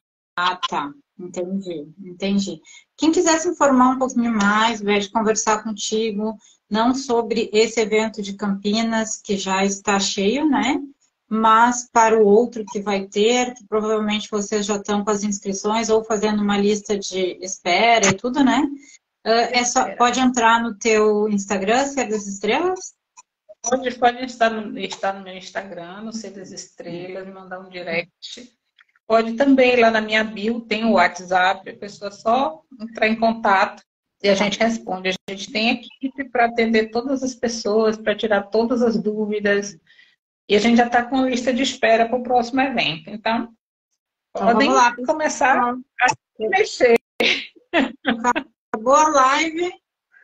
Speaker 1: Entendi. Quem quiser se informar um pouquinho mais, vai conversar contigo, não sobre esse evento de Campinas, que já está cheio, né? Mas para o outro que vai ter, que provavelmente vocês já estão com as inscrições ou fazendo uma lista de espera e tudo, né? Pode entrar no teu Instagram, Ser das Estrelas?
Speaker 2: Pode estar no meu Instagram, no Ser das Estrelas, me mandar um direct. Pode também, lá na minha bio, tem o WhatsApp, a pessoa só entrar em contato e a gente responde. A gente tem equipe para atender todas as pessoas, para tirar todas as dúvidas. E a gente já está com lista de espera para o próximo evento. Então podem começar a se mexer.
Speaker 1: Acabou a live.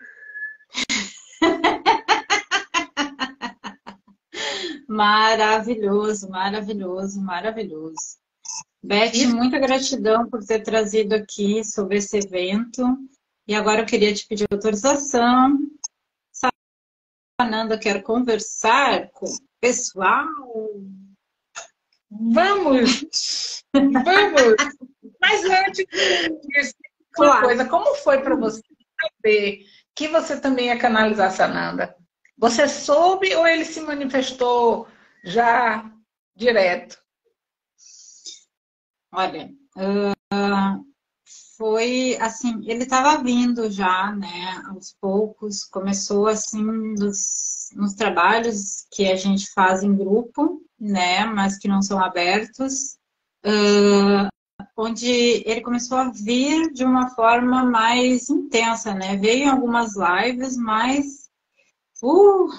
Speaker 1: Maravilhoso. Beth, muita gratidão por ter trazido aqui sobre esse evento. E agora eu queria te pedir autorização. Sananda, quero conversar com o pessoal.
Speaker 2: Vamos! Mas antes disso, uma coisa, como foi para você saber que você também ia canalizar Sananda? Você soube ou ele se manifestou já direto?
Speaker 1: Olha, foi assim, ele estava vindo já, né, aos poucos, começou assim nos trabalhos que a gente faz em grupo, né, mas que não são abertos. onde ele começou a vir de uma forma mais intensa, né? Veio em algumas lives, mas uh,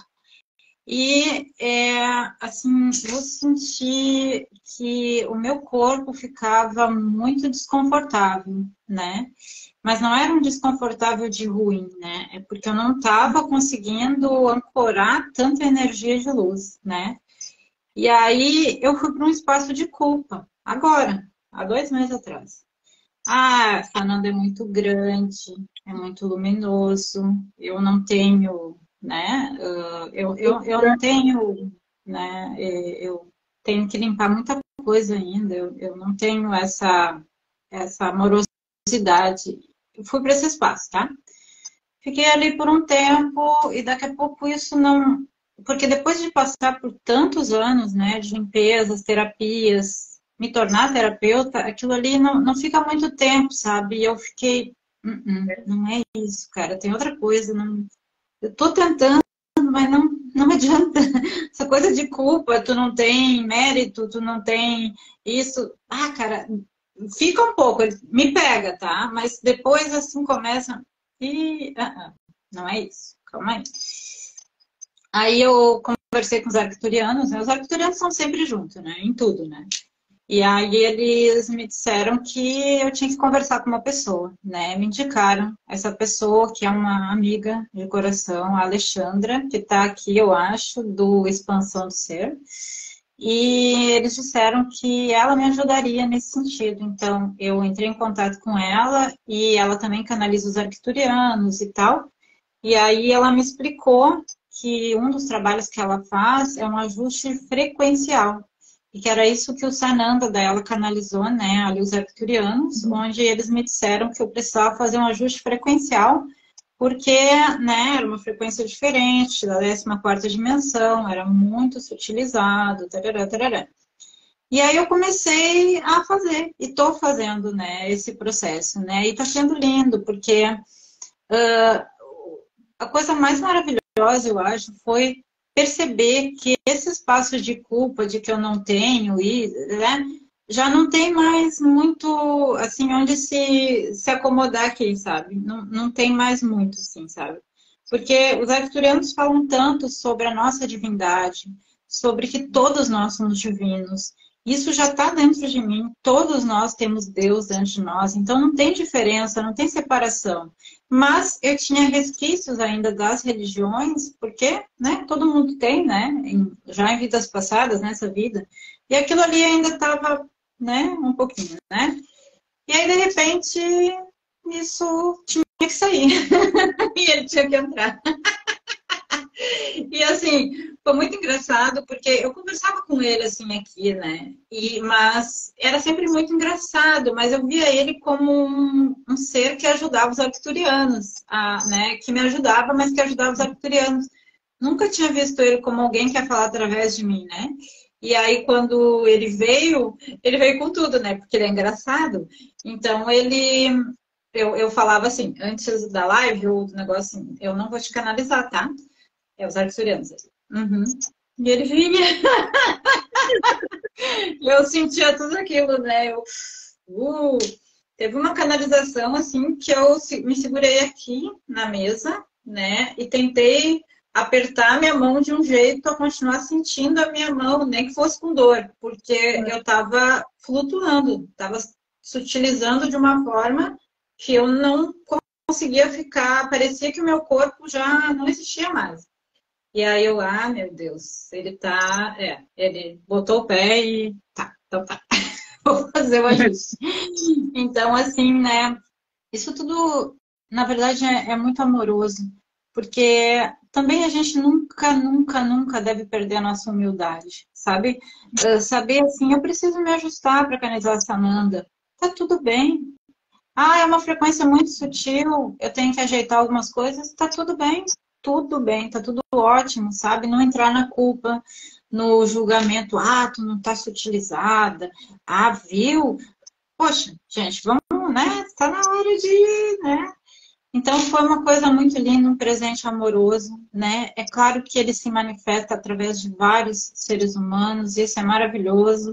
Speaker 1: assim, eu senti que o meu corpo ficava muito desconfortável, né? Mas não era um desconfortável de ruim, né? É porque eu não estava conseguindo ancorar tanta energia de luz, né? E aí eu fui para um espaço de culpa, agora, há 2 meses atrás. Ah, Fernanda, é muito grande, é muito luminoso, eu não tenho, né? Eu não tenho, né? Eu tenho que limpar muita coisa ainda, eu não tenho essa amorosidade. Eu fui para esse espaço, tá? Fiquei ali por um tempo e daqui a pouco isso não. Porque depois de passar por tantos anos, né, de limpezas, terapias, me tornar terapeuta, aquilo ali não fica muito tempo, sabe? E eu fiquei, não é isso, cara, tem outra coisa. Não... Eu tô tentando, mas não adianta. Essa coisa de culpa, tu não tem mérito, tu não tem isso. Ah, cara, fica um pouco, me pega, tá? Mas depois assim começa. E não é isso, calma aí. Aí eu conversei com os arcturianos, né? Os arcturianos são sempre juntos, né? Em tudo, né? E aí eles me disseram que eu tinha que conversar com uma pessoa, né? Me indicaram essa pessoa que é uma amiga de coração, a Alexandra, que está aqui, eu acho, do Expansão do Ser. E eles disseram que ela me ajudaria nesse sentido. Então, eu entrei em contato com ela e ela também canaliza os arcturianos e tal. E aí ela me explicou que um dos trabalhos que ela faz é um ajuste frequencial. E que era isso que o Sananda dela canalizou, né, ali os arcturianos, onde eles me disseram que eu precisava fazer um ajuste frequencial, porque, né, era uma frequência diferente, da 14ª dimensão, era muito sutilizado, tarará, tarará. E aí eu comecei a fazer, e estou fazendo, né, esse processo, né, e está sendo lindo, porque a coisa mais maravilhosa, eu acho, foi perceber que esse espaço de culpa, de que eu não tenho, e, né, já não tem mais muito, assim, onde se acomodar aqui, sabe? Não tem mais muito, assim, sabe? Porque os arcturianos falam tanto sobre a nossa divindade, sobre que todos nós somos divinos. Isso já está dentro de mim, todos nós temos Deus dentro de nós, então não tem diferença, não tem separação. Mas eu tinha resquícios ainda das religiões, porque, né, todo mundo tem, né, já em vidas passadas, nessa vida, e aquilo ali ainda estava, né, um pouquinho, né? E aí, de repente, isso tinha que sair, e ele tinha que entrar. E assim, foi muito engraçado, porque eu conversava com ele assim aqui, né? Mas era sempre muito engraçado, mas eu via ele como um ser que ajudava os arcturianos, né? Que me ajudava, mas que ajudava os arcturianos. Nunca tinha visto ele como alguém que ia falar através de mim, né? E aí, quando ele veio com tudo, né? Porque ele é engraçado. Então, eu falava assim, antes da live, ou do negócio assim, eu não vou te canalizar, tá? É, os arcturianos. Uhum. E ele vinha. Eu sentia tudo aquilo, né? Uh, teve uma canalização, assim, que eu me segurei aqui na mesa, né? E tentei apertar a minha mão de um jeito a continuar sentindo a minha mão, nem que fosse com dor, porque eu estava flutuando, estava sutilizando de uma forma que eu não conseguia ficar, parecia que o meu corpo já não existia mais. E aí eu, meu Deus, ele botou o pé e tá, então tá, vou fazer o ajuste. Então, assim, né, isso tudo, na verdade, é muito amoroso, porque também a gente nunca, nunca, nunca deve perder a nossa humildade, sabe? Saber, assim, eu preciso me ajustar para canalizar essa Sananda, tá tudo bem. Ah, é uma frequência muito sutil, eu tenho que ajeitar algumas coisas, tá tudo bem, tá tudo ótimo, sabe? Não entrar na culpa, no julgamento, tu não tá sutilizada, viu? Poxa, gente, vamos, né? Tá na hora de, né? Então foi uma coisa muito linda, um presente amoroso, né? É claro que ele se manifesta através de vários seres humanos, e isso é maravilhoso,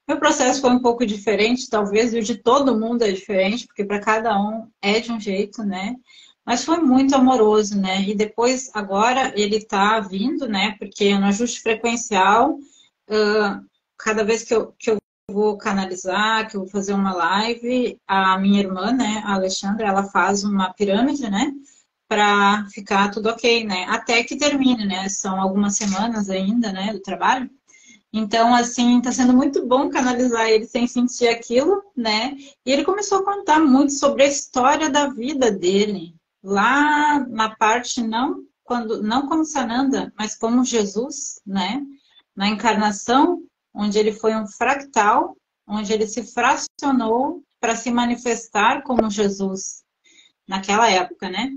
Speaker 1: Meu processo foi um pouco diferente, talvez o de todo mundo é diferente, porque para cada um é de um jeito, né? Mas foi muito amoroso, né? E depois, agora, ele está vindo, né? Porque no ajuste frequencial, cada vez que eu vou canalizar, que eu vou fazer uma live, a minha irmã, né, a Alexandra, ela faz uma pirâmide, né? Para ficar tudo ok, né? Até que termine, né? São algumas semanas ainda, né, do trabalho. Então, assim, tá sendo muito bom canalizar ele sem sentir aquilo, né? E ele começou a contar muito sobre a história da vida dele, lá na parte não como Sananda, mas como Jesus, né? Na encarnação, onde ele foi um fractal, onde ele se fracionou para se manifestar como Jesus naquela época, né?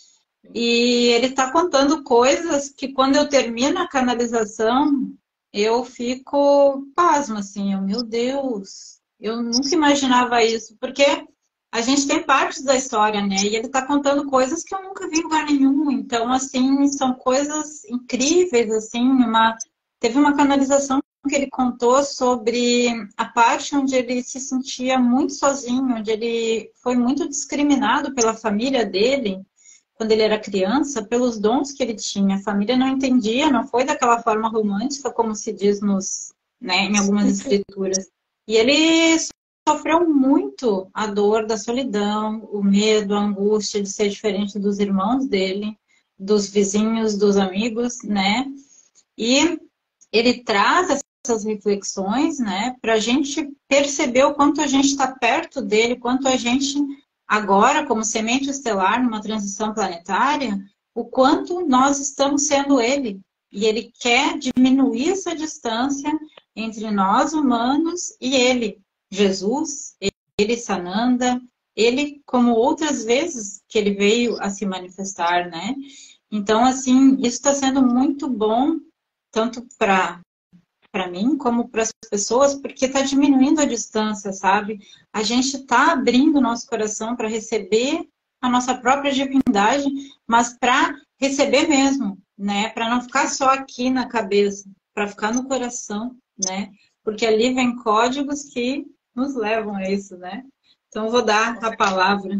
Speaker 1: E ele está contando coisas que quando eu termino a canalização, eu fico pasma, assim, meu Deus, eu nunca imaginava isso, porque a gente tem partes da história, né? E ele está contando coisas que eu nunca vi em lugar nenhum. Então, assim, são coisas incríveis, assim, teve uma canalização que ele contou sobre a parte onde ele se sentia muito sozinho, onde ele foi muito discriminado pela família dele quando ele era criança, pelos dons que ele tinha. A família não entendia, não foi daquela forma romântica, como se diz né, em algumas escrituras. E ele sofreu muito a dor da solidão, o medo, a angústia de ser diferente dos irmãos dele, dos vizinhos, dos amigos, né? E ele traz essas reflexões, né, para a gente perceber o quanto a gente está perto dele, quanto a gente agora, como semente estelar numa transição planetária, o quanto nós estamos sendo ele. E ele quer diminuir essa distância entre nós humanos e ele, Jesus, ele Sananda, ele como outras vezes que ele veio a se manifestar, né? Então, assim, isso está sendo muito bom, tanto para mim como para as pessoas, porque está diminuindo a distância, sabe? A gente está abrindo o nosso coração para receber a nossa própria divindade, mas para receber mesmo, né? Para não ficar só aqui na cabeça, para ficar no coração, né? Porque ali vem códigos que nos levam a isso, né? Então, eu vou dar a palavra.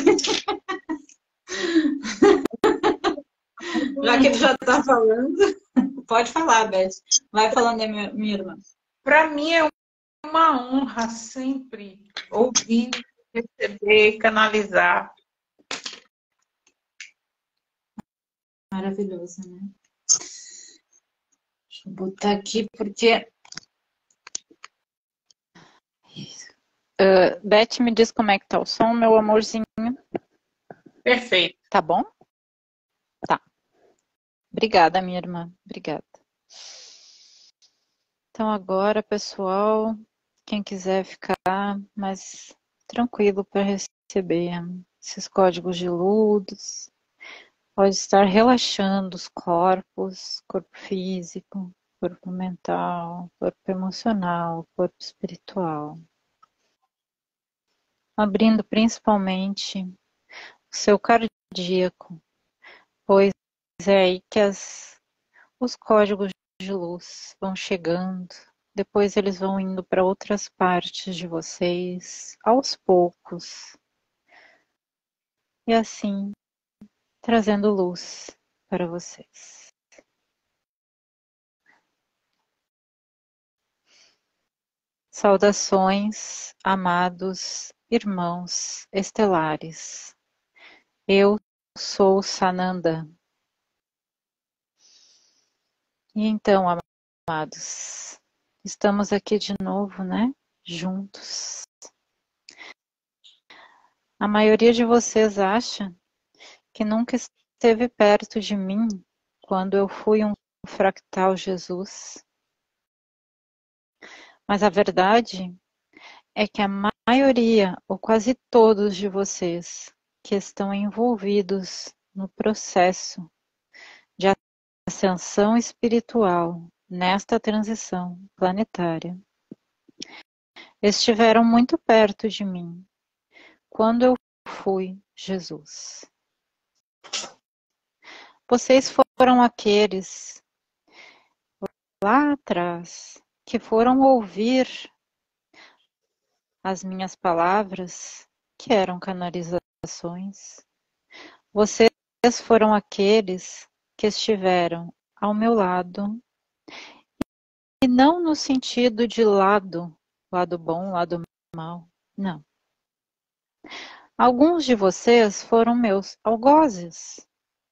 Speaker 1: Já que ele já está falando, pode falar, Beth. Vai falando aí, minha irmã.
Speaker 2: Para mim é uma honra sempre ouvir, receber, canalizar.
Speaker 1: Maravilhoso, né? Deixa eu botar aqui porque. Beth, me diz como é que tá o som, meu amorzinho.
Speaker 2: Perfeito.
Speaker 1: Tá bom? Tá. Obrigada, minha irmã. Obrigada. Então agora, pessoal, quem quiser ficar mais tranquilo para receber esses códigos de luz, pode estar relaxando os corpos, corpo físico, corpo mental, corpo emocional, corpo espiritual. Abrindo principalmente o seu cardíaco, pois é aí que os códigos de luz vão chegando, depois eles vão indo para outras partes de vocês, aos poucos, e assim trazendo luz para vocês. Saudações, amados irmãos estelares. Eu sou Sananda. E então, amados, estamos aqui de novo, né? Juntos. A maioria de vocês acha que nunca esteve perto de mim quando eu fui um fractal Jesus. Mas a verdade é que a maioria, ou quase todos de vocês, que estão envolvidos no processo de ascensão espiritual nesta transição planetária, estiveram muito perto de mim quando eu fui Jesus. Vocês foram aqueles lá atrás que foram ouvir as minhas palavras, que eram canalizações. Vocês foram aqueles que estiveram ao meu lado, e não no sentido de lado bom, lado mal, não. Alguns de vocês foram meus algozes.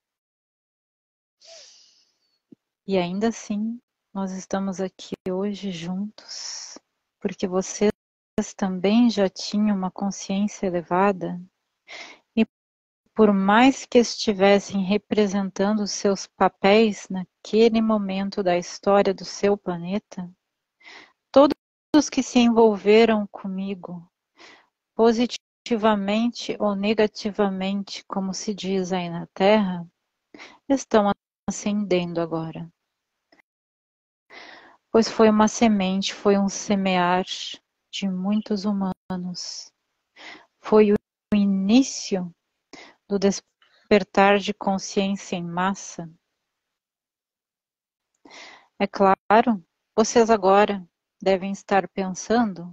Speaker 1: E ainda assim, nós estamos aqui hoje juntos, porque vocês também já tinham uma consciência elevada e por mais que estivessem representando os seus papéis naquele momento da história do seu planeta, todos que se envolveram comigo, positivamente ou negativamente, como se diz aí na Terra, estão ascendendo agora. Pois foi uma semente, foi um semear de muitos humanos. Foi o início do despertar de consciência em massa. É claro, vocês agora devem estar pensando: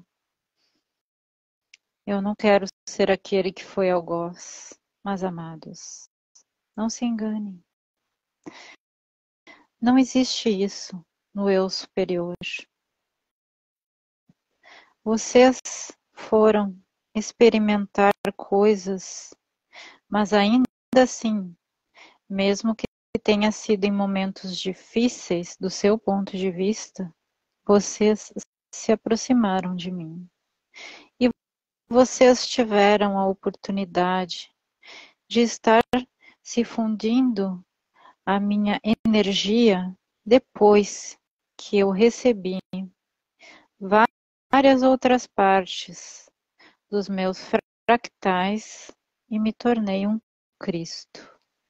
Speaker 1: eu não quero ser aquele que foi algoz, mas amados, não se enganem. Não existe isso no eu superior. Vocês foram experimentar coisas, mas ainda assim, mesmo que tenha sido em momentos difíceis do seu ponto de vista, vocês se aproximaram de mim. E vocês tiveram a oportunidade de estar se fundindo a minha energia depois que eu recebi várias outras partes dos meus fractais e me tornei um Cristo.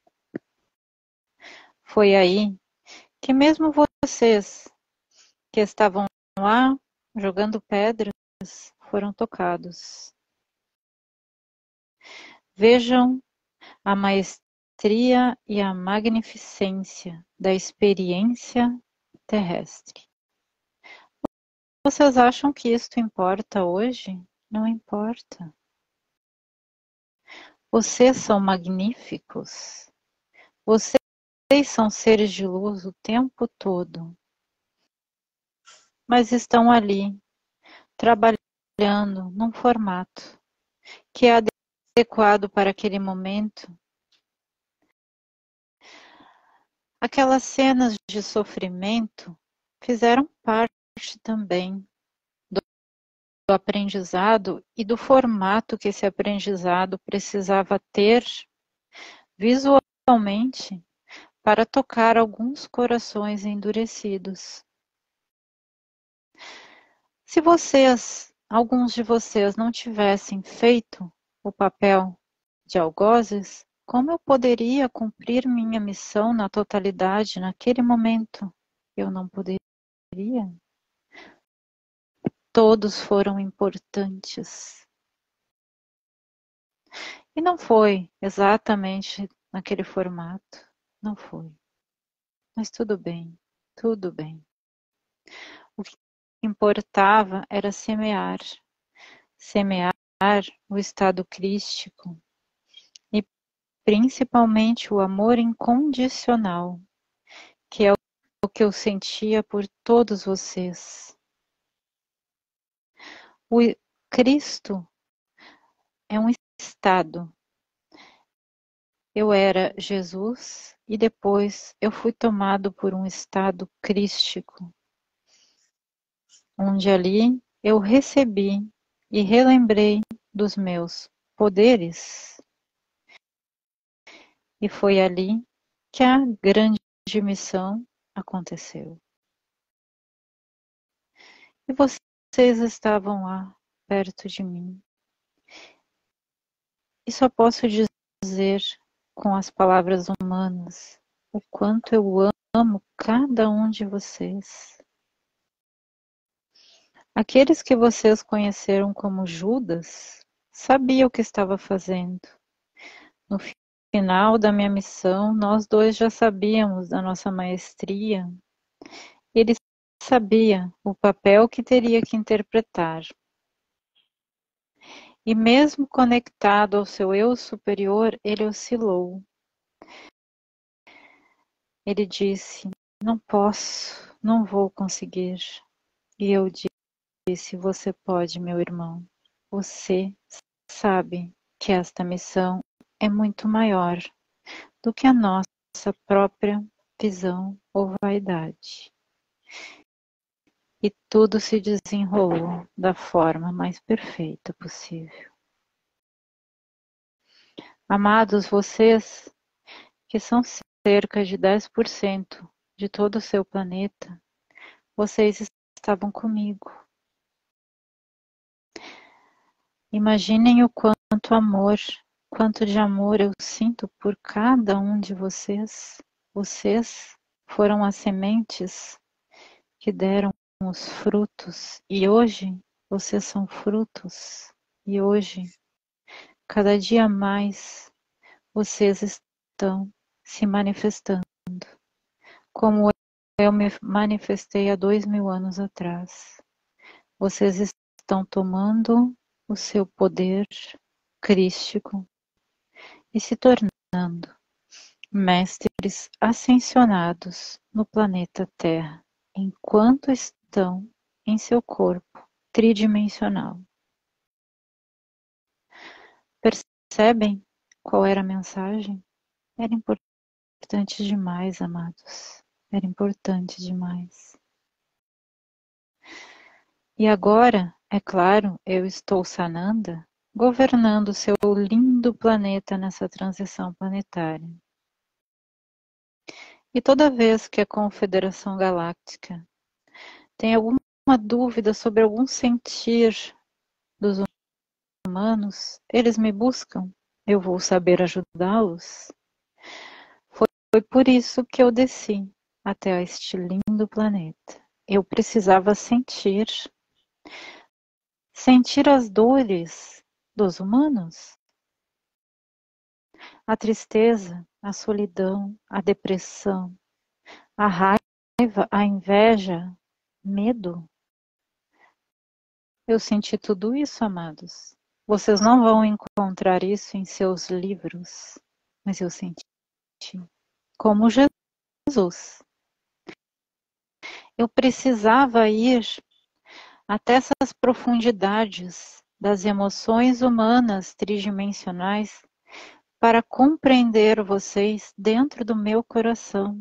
Speaker 1: Foi aí que mesmo vocês que estavam lá jogando pedras foram tocados. Vejam a maestria e a magnificência da experiência terrestre. Vocês acham que isto importa hoje? Não importa. Vocês são magníficos. Vocês são seres de luz o tempo todo. Mas estão ali, trabalhando num formato que é adequado para aquele momento. Aquelas cenas de sofrimento fizeram parte também do aprendizado e do formato que esse aprendizado precisava ter visualmente para tocar alguns corações endurecidos. Se alguns de vocês, não tivessem feito o papel de algozes, como eu poderia cumprir minha missão na totalidade naquele momento? Eu não poderia. Todos foram importantes. E não foi exatamente naquele formato. Não foi. Mas tudo bem, tudo bem. O que importava era semear. Semear o estado crístico. E principalmente o amor incondicional, que é o que eu sentia por todos vocês. O Cristo é um estado. Eu era Jesus e depois eu fui tomado por um estado crístico, onde ali eu recebi e relembrei dos meus poderes. E foi ali que a grande missão aconteceu. E vocês estavam lá, perto de mim. E só posso dizer, com as palavras humanas, o quanto eu amo cada um de vocês. Aqueles que vocês conheceram como Judas, sabia o que estava fazendo. No final da minha missão, nós dois já sabíamos da nossa maestria. Ele sabia o papel que teria que interpretar. E mesmo conectado ao seu eu superior, ele oscilou. Ele disse: não posso, não vou conseguir. E eu disse: você pode, meu irmão. Você sabe que esta missão é muito maior do que a nossa própria visão ou vaidade. E tudo se desenrolou da forma mais perfeita possível. Amados, vocês, que são cerca de 10% de todo o seu planeta, vocês estavam comigo. Imaginem o quanto de amor eu sinto por cada um de vocês. Vocês foram as sementes que deram os frutos e hoje vocês são frutos e hoje, cada dia mais, vocês estão se manifestando como eu me manifestei há 2000 anos atrás. Vocês estão tomando o seu poder crístico e se tornando mestres ascensionados no planeta Terra, enquanto estão em seu corpo tridimensional. Percebem qual era a mensagem? Era importante demais, amados. Era importante demais. E agora, é claro, eu estou Sananda, governando o seu lindo planeta nessa transição planetária. E toda vez que a Confederação Galáctica tem alguma dúvida sobre algum sentir dos humanos, eles me buscam. Eu vou saber ajudá-los. Foi por isso que eu desci até este lindo planeta. Eu precisava sentir as dores dos humanos, a tristeza, a solidão, a depressão, a raiva, a inveja, medo. Eu senti tudo isso, amados. Vocês não vão encontrar isso em seus livros, mas eu senti como Jesus. Eu precisava ir até essas profundidades das emoções humanas tridimensionais para compreender vocês dentro do meu coração.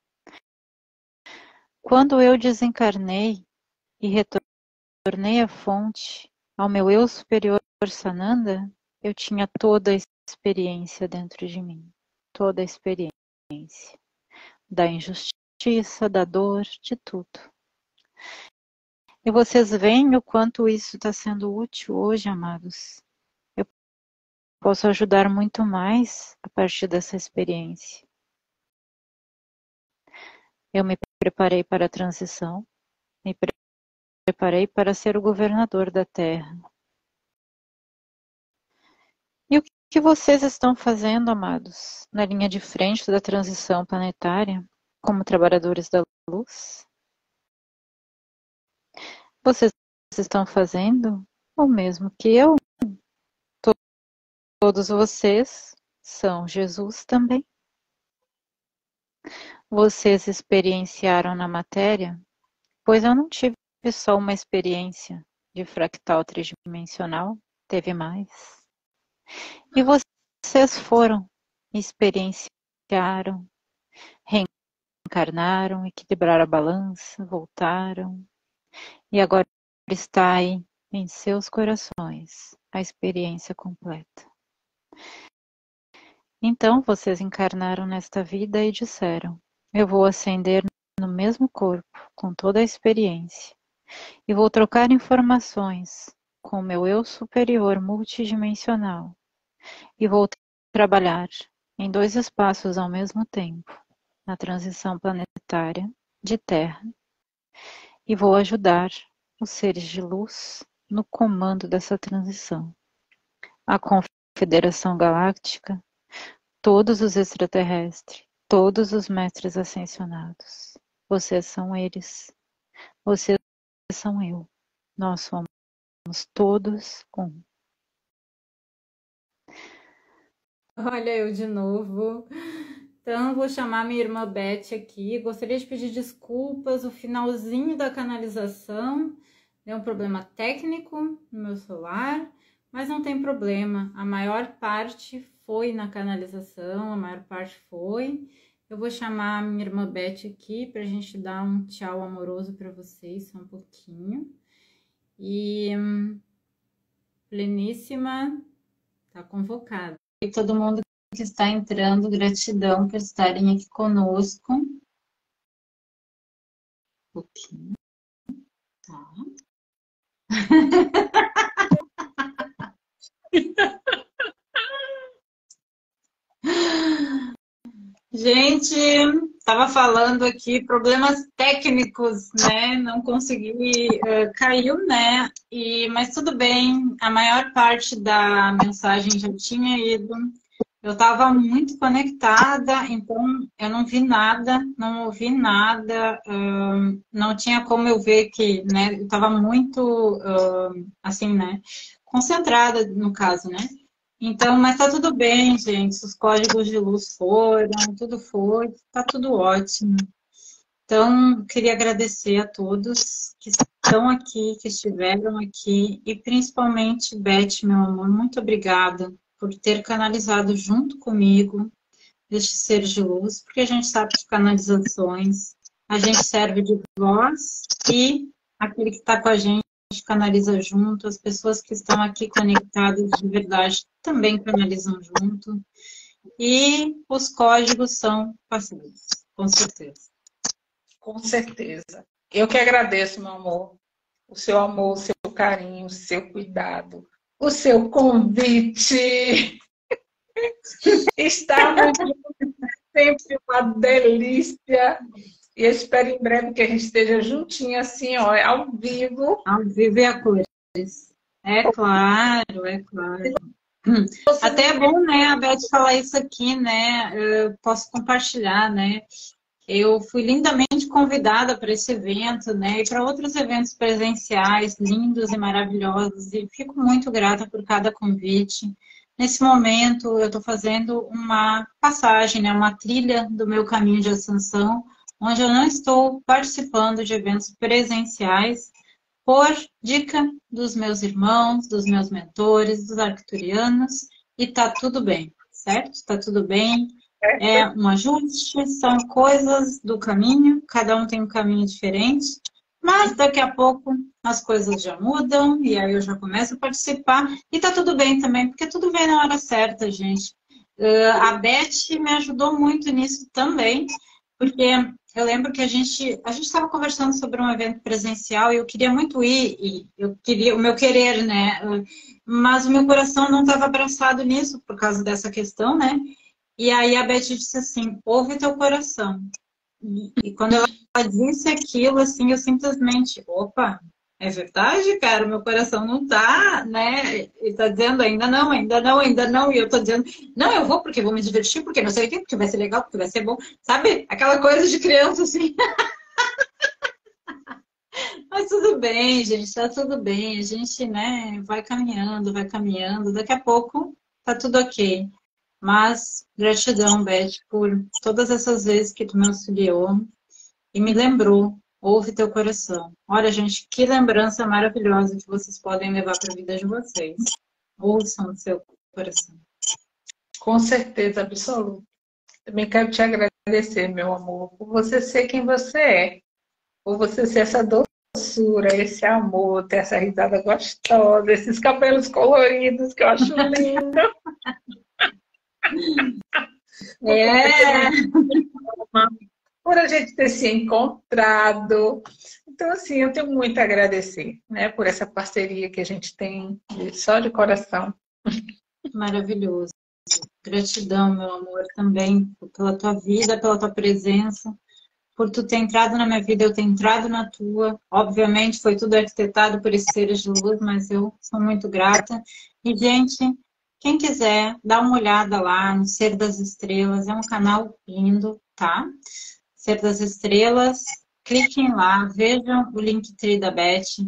Speaker 1: Quando eu desencarnei e retornei à fonte, ao meu eu superior Sananda, eu tinha toda a experiência dentro de mim. Toda a experiência da injustiça, da dor, de tudo. E vocês veem o quanto isso está sendo útil hoje, amados. Eu posso ajudar muito mais a partir dessa experiência. Eu me preparei para a transição, me preparei para ser o governador da Terra. E o que vocês estão fazendo, amados, na linha de frente da transição planetária, como trabalhadores da luz? Vocês estão fazendo o mesmo que eu? Todos vocês são Jesus também. Vocês experienciaram na matéria? Pois eu não tive só uma experiência de fractal tridimensional, teve mais. E vocês foram, experienciaram, reencarnaram, equilibraram a balança, voltaram. E agora está aí em seus corações a experiência completa. Então vocês encarnaram nesta vida e disseram: eu vou ascender no mesmo corpo, com toda a experiência, e vou trocar informações com o meu eu superior multidimensional, e vou trabalhar em 2 espaços ao mesmo tempo, na transição planetária de Terra, e vou ajudar os seres de luz no comando dessa transição. A Confederação Galáctica, todos os extraterrestres, todos os mestres ascensionados. Vocês são eles. Vocês são eu. Nós somos todos um. Olha eu de novo. Então, vou chamar minha irmã Beth aqui. Gostaria de pedir desculpas. O finalzinho da canalização deu um problema técnico no meu celular, mas não tem problema. A maior parte foi na canalização, a maior parte foi. Eu vou chamar a minha irmã Beth aqui para a gente dar um tchau amoroso para vocês, só um pouquinho. E Pleníssima está convocada. E todo mundo que está entrando, gratidão por estarem aqui conosco. Um pouquinho. Tá. Gente, estava falando aqui, problemas técnicos, né? Não consegui, caiu, né? Mas tudo bem, a maior parte da mensagem já tinha ido. Eu estava muito conectada, então eu não vi nada, não ouvi nada, não tinha como eu ver que, né? Eu estava muito, assim, né? Concentrada, no caso, né? Então, mas tá tudo bem, gente. Os códigos de luz foram, tudo foi, tá tudo ótimo. Então, queria agradecer a todos que estão aqui, que estiveram aqui, e principalmente, Beth, meu amor, muito obrigada por ter canalizado junto comigo este ser de luz, porque a gente sabe que canalizações, a gente serve de voz e aquele que está com a gente canaliza junto, as pessoas que estão aqui conectadas de verdade também canalizam junto, e os códigos são parceiros, com certeza.
Speaker 2: Com certeza. Eu que agradeço, meu amor, o seu carinho, o seu cuidado, o seu convite. Estarmos sempre uma delícia. E eu espero em breve que a gente esteja juntinho assim, ó, ao vivo.
Speaker 1: Ao vivo e a cores. É claro, é claro. Até é bom, né, a Beth falar isso aqui, né? Eu posso compartilhar, né? Eu fui lindamente convidada para esse evento, né? E para outros eventos presenciais, lindos e maravilhosos. E fico muito grata por cada convite. Nesse momento, eu estou fazendo uma passagem, né? Uma trilha do meu caminho de ascensão, onde eu não estou participando de eventos presenciais, por dica dos meus irmãos, dos meus mentores, dos arcturianos, e tá tudo bem, certo? Tá tudo bem. É um ajuste, são coisas do caminho, cada um tem um caminho diferente, mas daqui a pouco as coisas já mudam e aí eu já começo a participar e tá tudo bem também, porque tudo vem na hora certa, gente. A Beth me ajudou muito nisso também, porque eu lembro que a gente estava conversando sobre um evento presencial e eu queria muito ir, e eu queria o meu querer, né? Mas o meu coração não estava abraçado nisso por causa dessa questão, né? E aí a Beth disse assim, ouve teu coração. E quando ela disse aquilo, assim, eu simplesmente, opa, é verdade, cara, o meu coração não tá, né? Ele tá dizendo ainda não, ainda não, ainda não. E eu tô dizendo, não, eu vou porque vou me divertir, porque não sei o quê, porque vai ser legal, porque vai ser bom. Sabe? Aquela coisa de criança, assim. Mas tudo bem, gente, tá tudo bem. A gente, né, vai caminhando, vai caminhando. Daqui a pouco tá tudo ok. Mas gratidão, Beth, por todas essas vezes que tu me auxiliou e me lembrou, ouve teu coração. Olha, gente, que lembrança maravilhosa que vocês podem levar para a vida de vocês. Ouçam o seu coração.
Speaker 2: Com certeza absoluta. Também quero te agradecer, meu amor, por você ser quem você é. Por você ser essa doçura, esse amor, ter essa risada gostosa, esses cabelos coloridos que eu acho lindo.
Speaker 1: É.
Speaker 2: Por a gente ter se encontrado. Então, assim, eu tenho muito a agradecer, né, por essa parceria que a gente tem, só de coração.
Speaker 1: Maravilhoso. Gratidão, meu amor, também pela tua vida, pela tua presença, por tu ter entrado na minha vida, eu ter entrado na tua. Obviamente, foi tudo arquitetado por esses seres de luz, mas eu sou muito grata. E, gente, quem quiser, dá uma olhada lá no Ser das Estrelas, é um canal lindo, tá? Ser das Estrelas, cliquem lá, vejam o Linktree da Beth.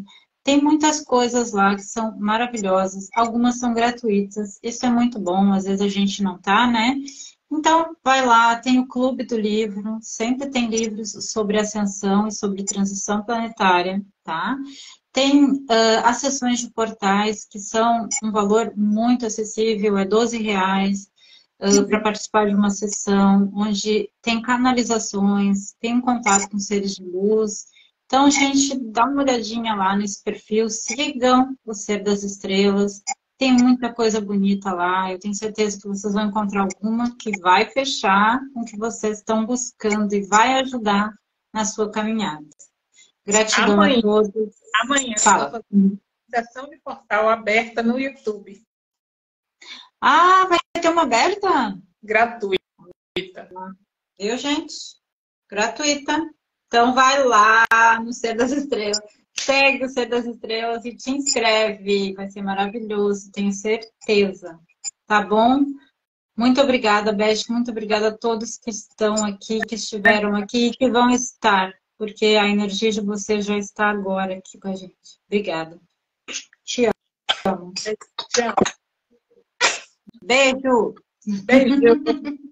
Speaker 1: Tem muitas coisas lá que são maravilhosas, algumas são gratuitas, isso é muito bom, às vezes a gente não tá, né? Então, vai lá, tem o Clube do Livro, sempre tem livros sobre ascensão e sobre transição planetária, tá? Tem as sessões de portais, que são um valor muito acessível, é R$ 12 para participar de uma sessão, onde tem canalizações, tem um contato com seres de luz. Então, gente, dá uma olhadinha lá nesse perfil, sigam o Ser das Estrelas, tem muita coisa bonita lá, eu tenho certeza que vocês vão encontrar alguma que vai fechar com o que vocês estão buscando e vai ajudar na sua caminhada. Gratidão a
Speaker 2: Amanhã,
Speaker 1: todos.
Speaker 2: amanhã, eu vou
Speaker 1: Fala.
Speaker 2: fazer uma sessão de portal aberta no YouTube,
Speaker 1: Ah, vai ter uma aberta?
Speaker 2: gratuita.
Speaker 1: Viu, gente? Gratuita. Então vai lá no Ser das Estrelas. Segue o Ser das Estrelas e te inscreve. Vai ser maravilhoso, tenho certeza. Tá bom? Muito obrigada, Beth. Muito obrigada a todos que estão aqui, que estiveram aqui e que vão estar, porque a energia de vocês já está agora aqui com a gente. Obrigada. Te amo.
Speaker 2: Tchau.
Speaker 1: Beijo.
Speaker 2: Beijo.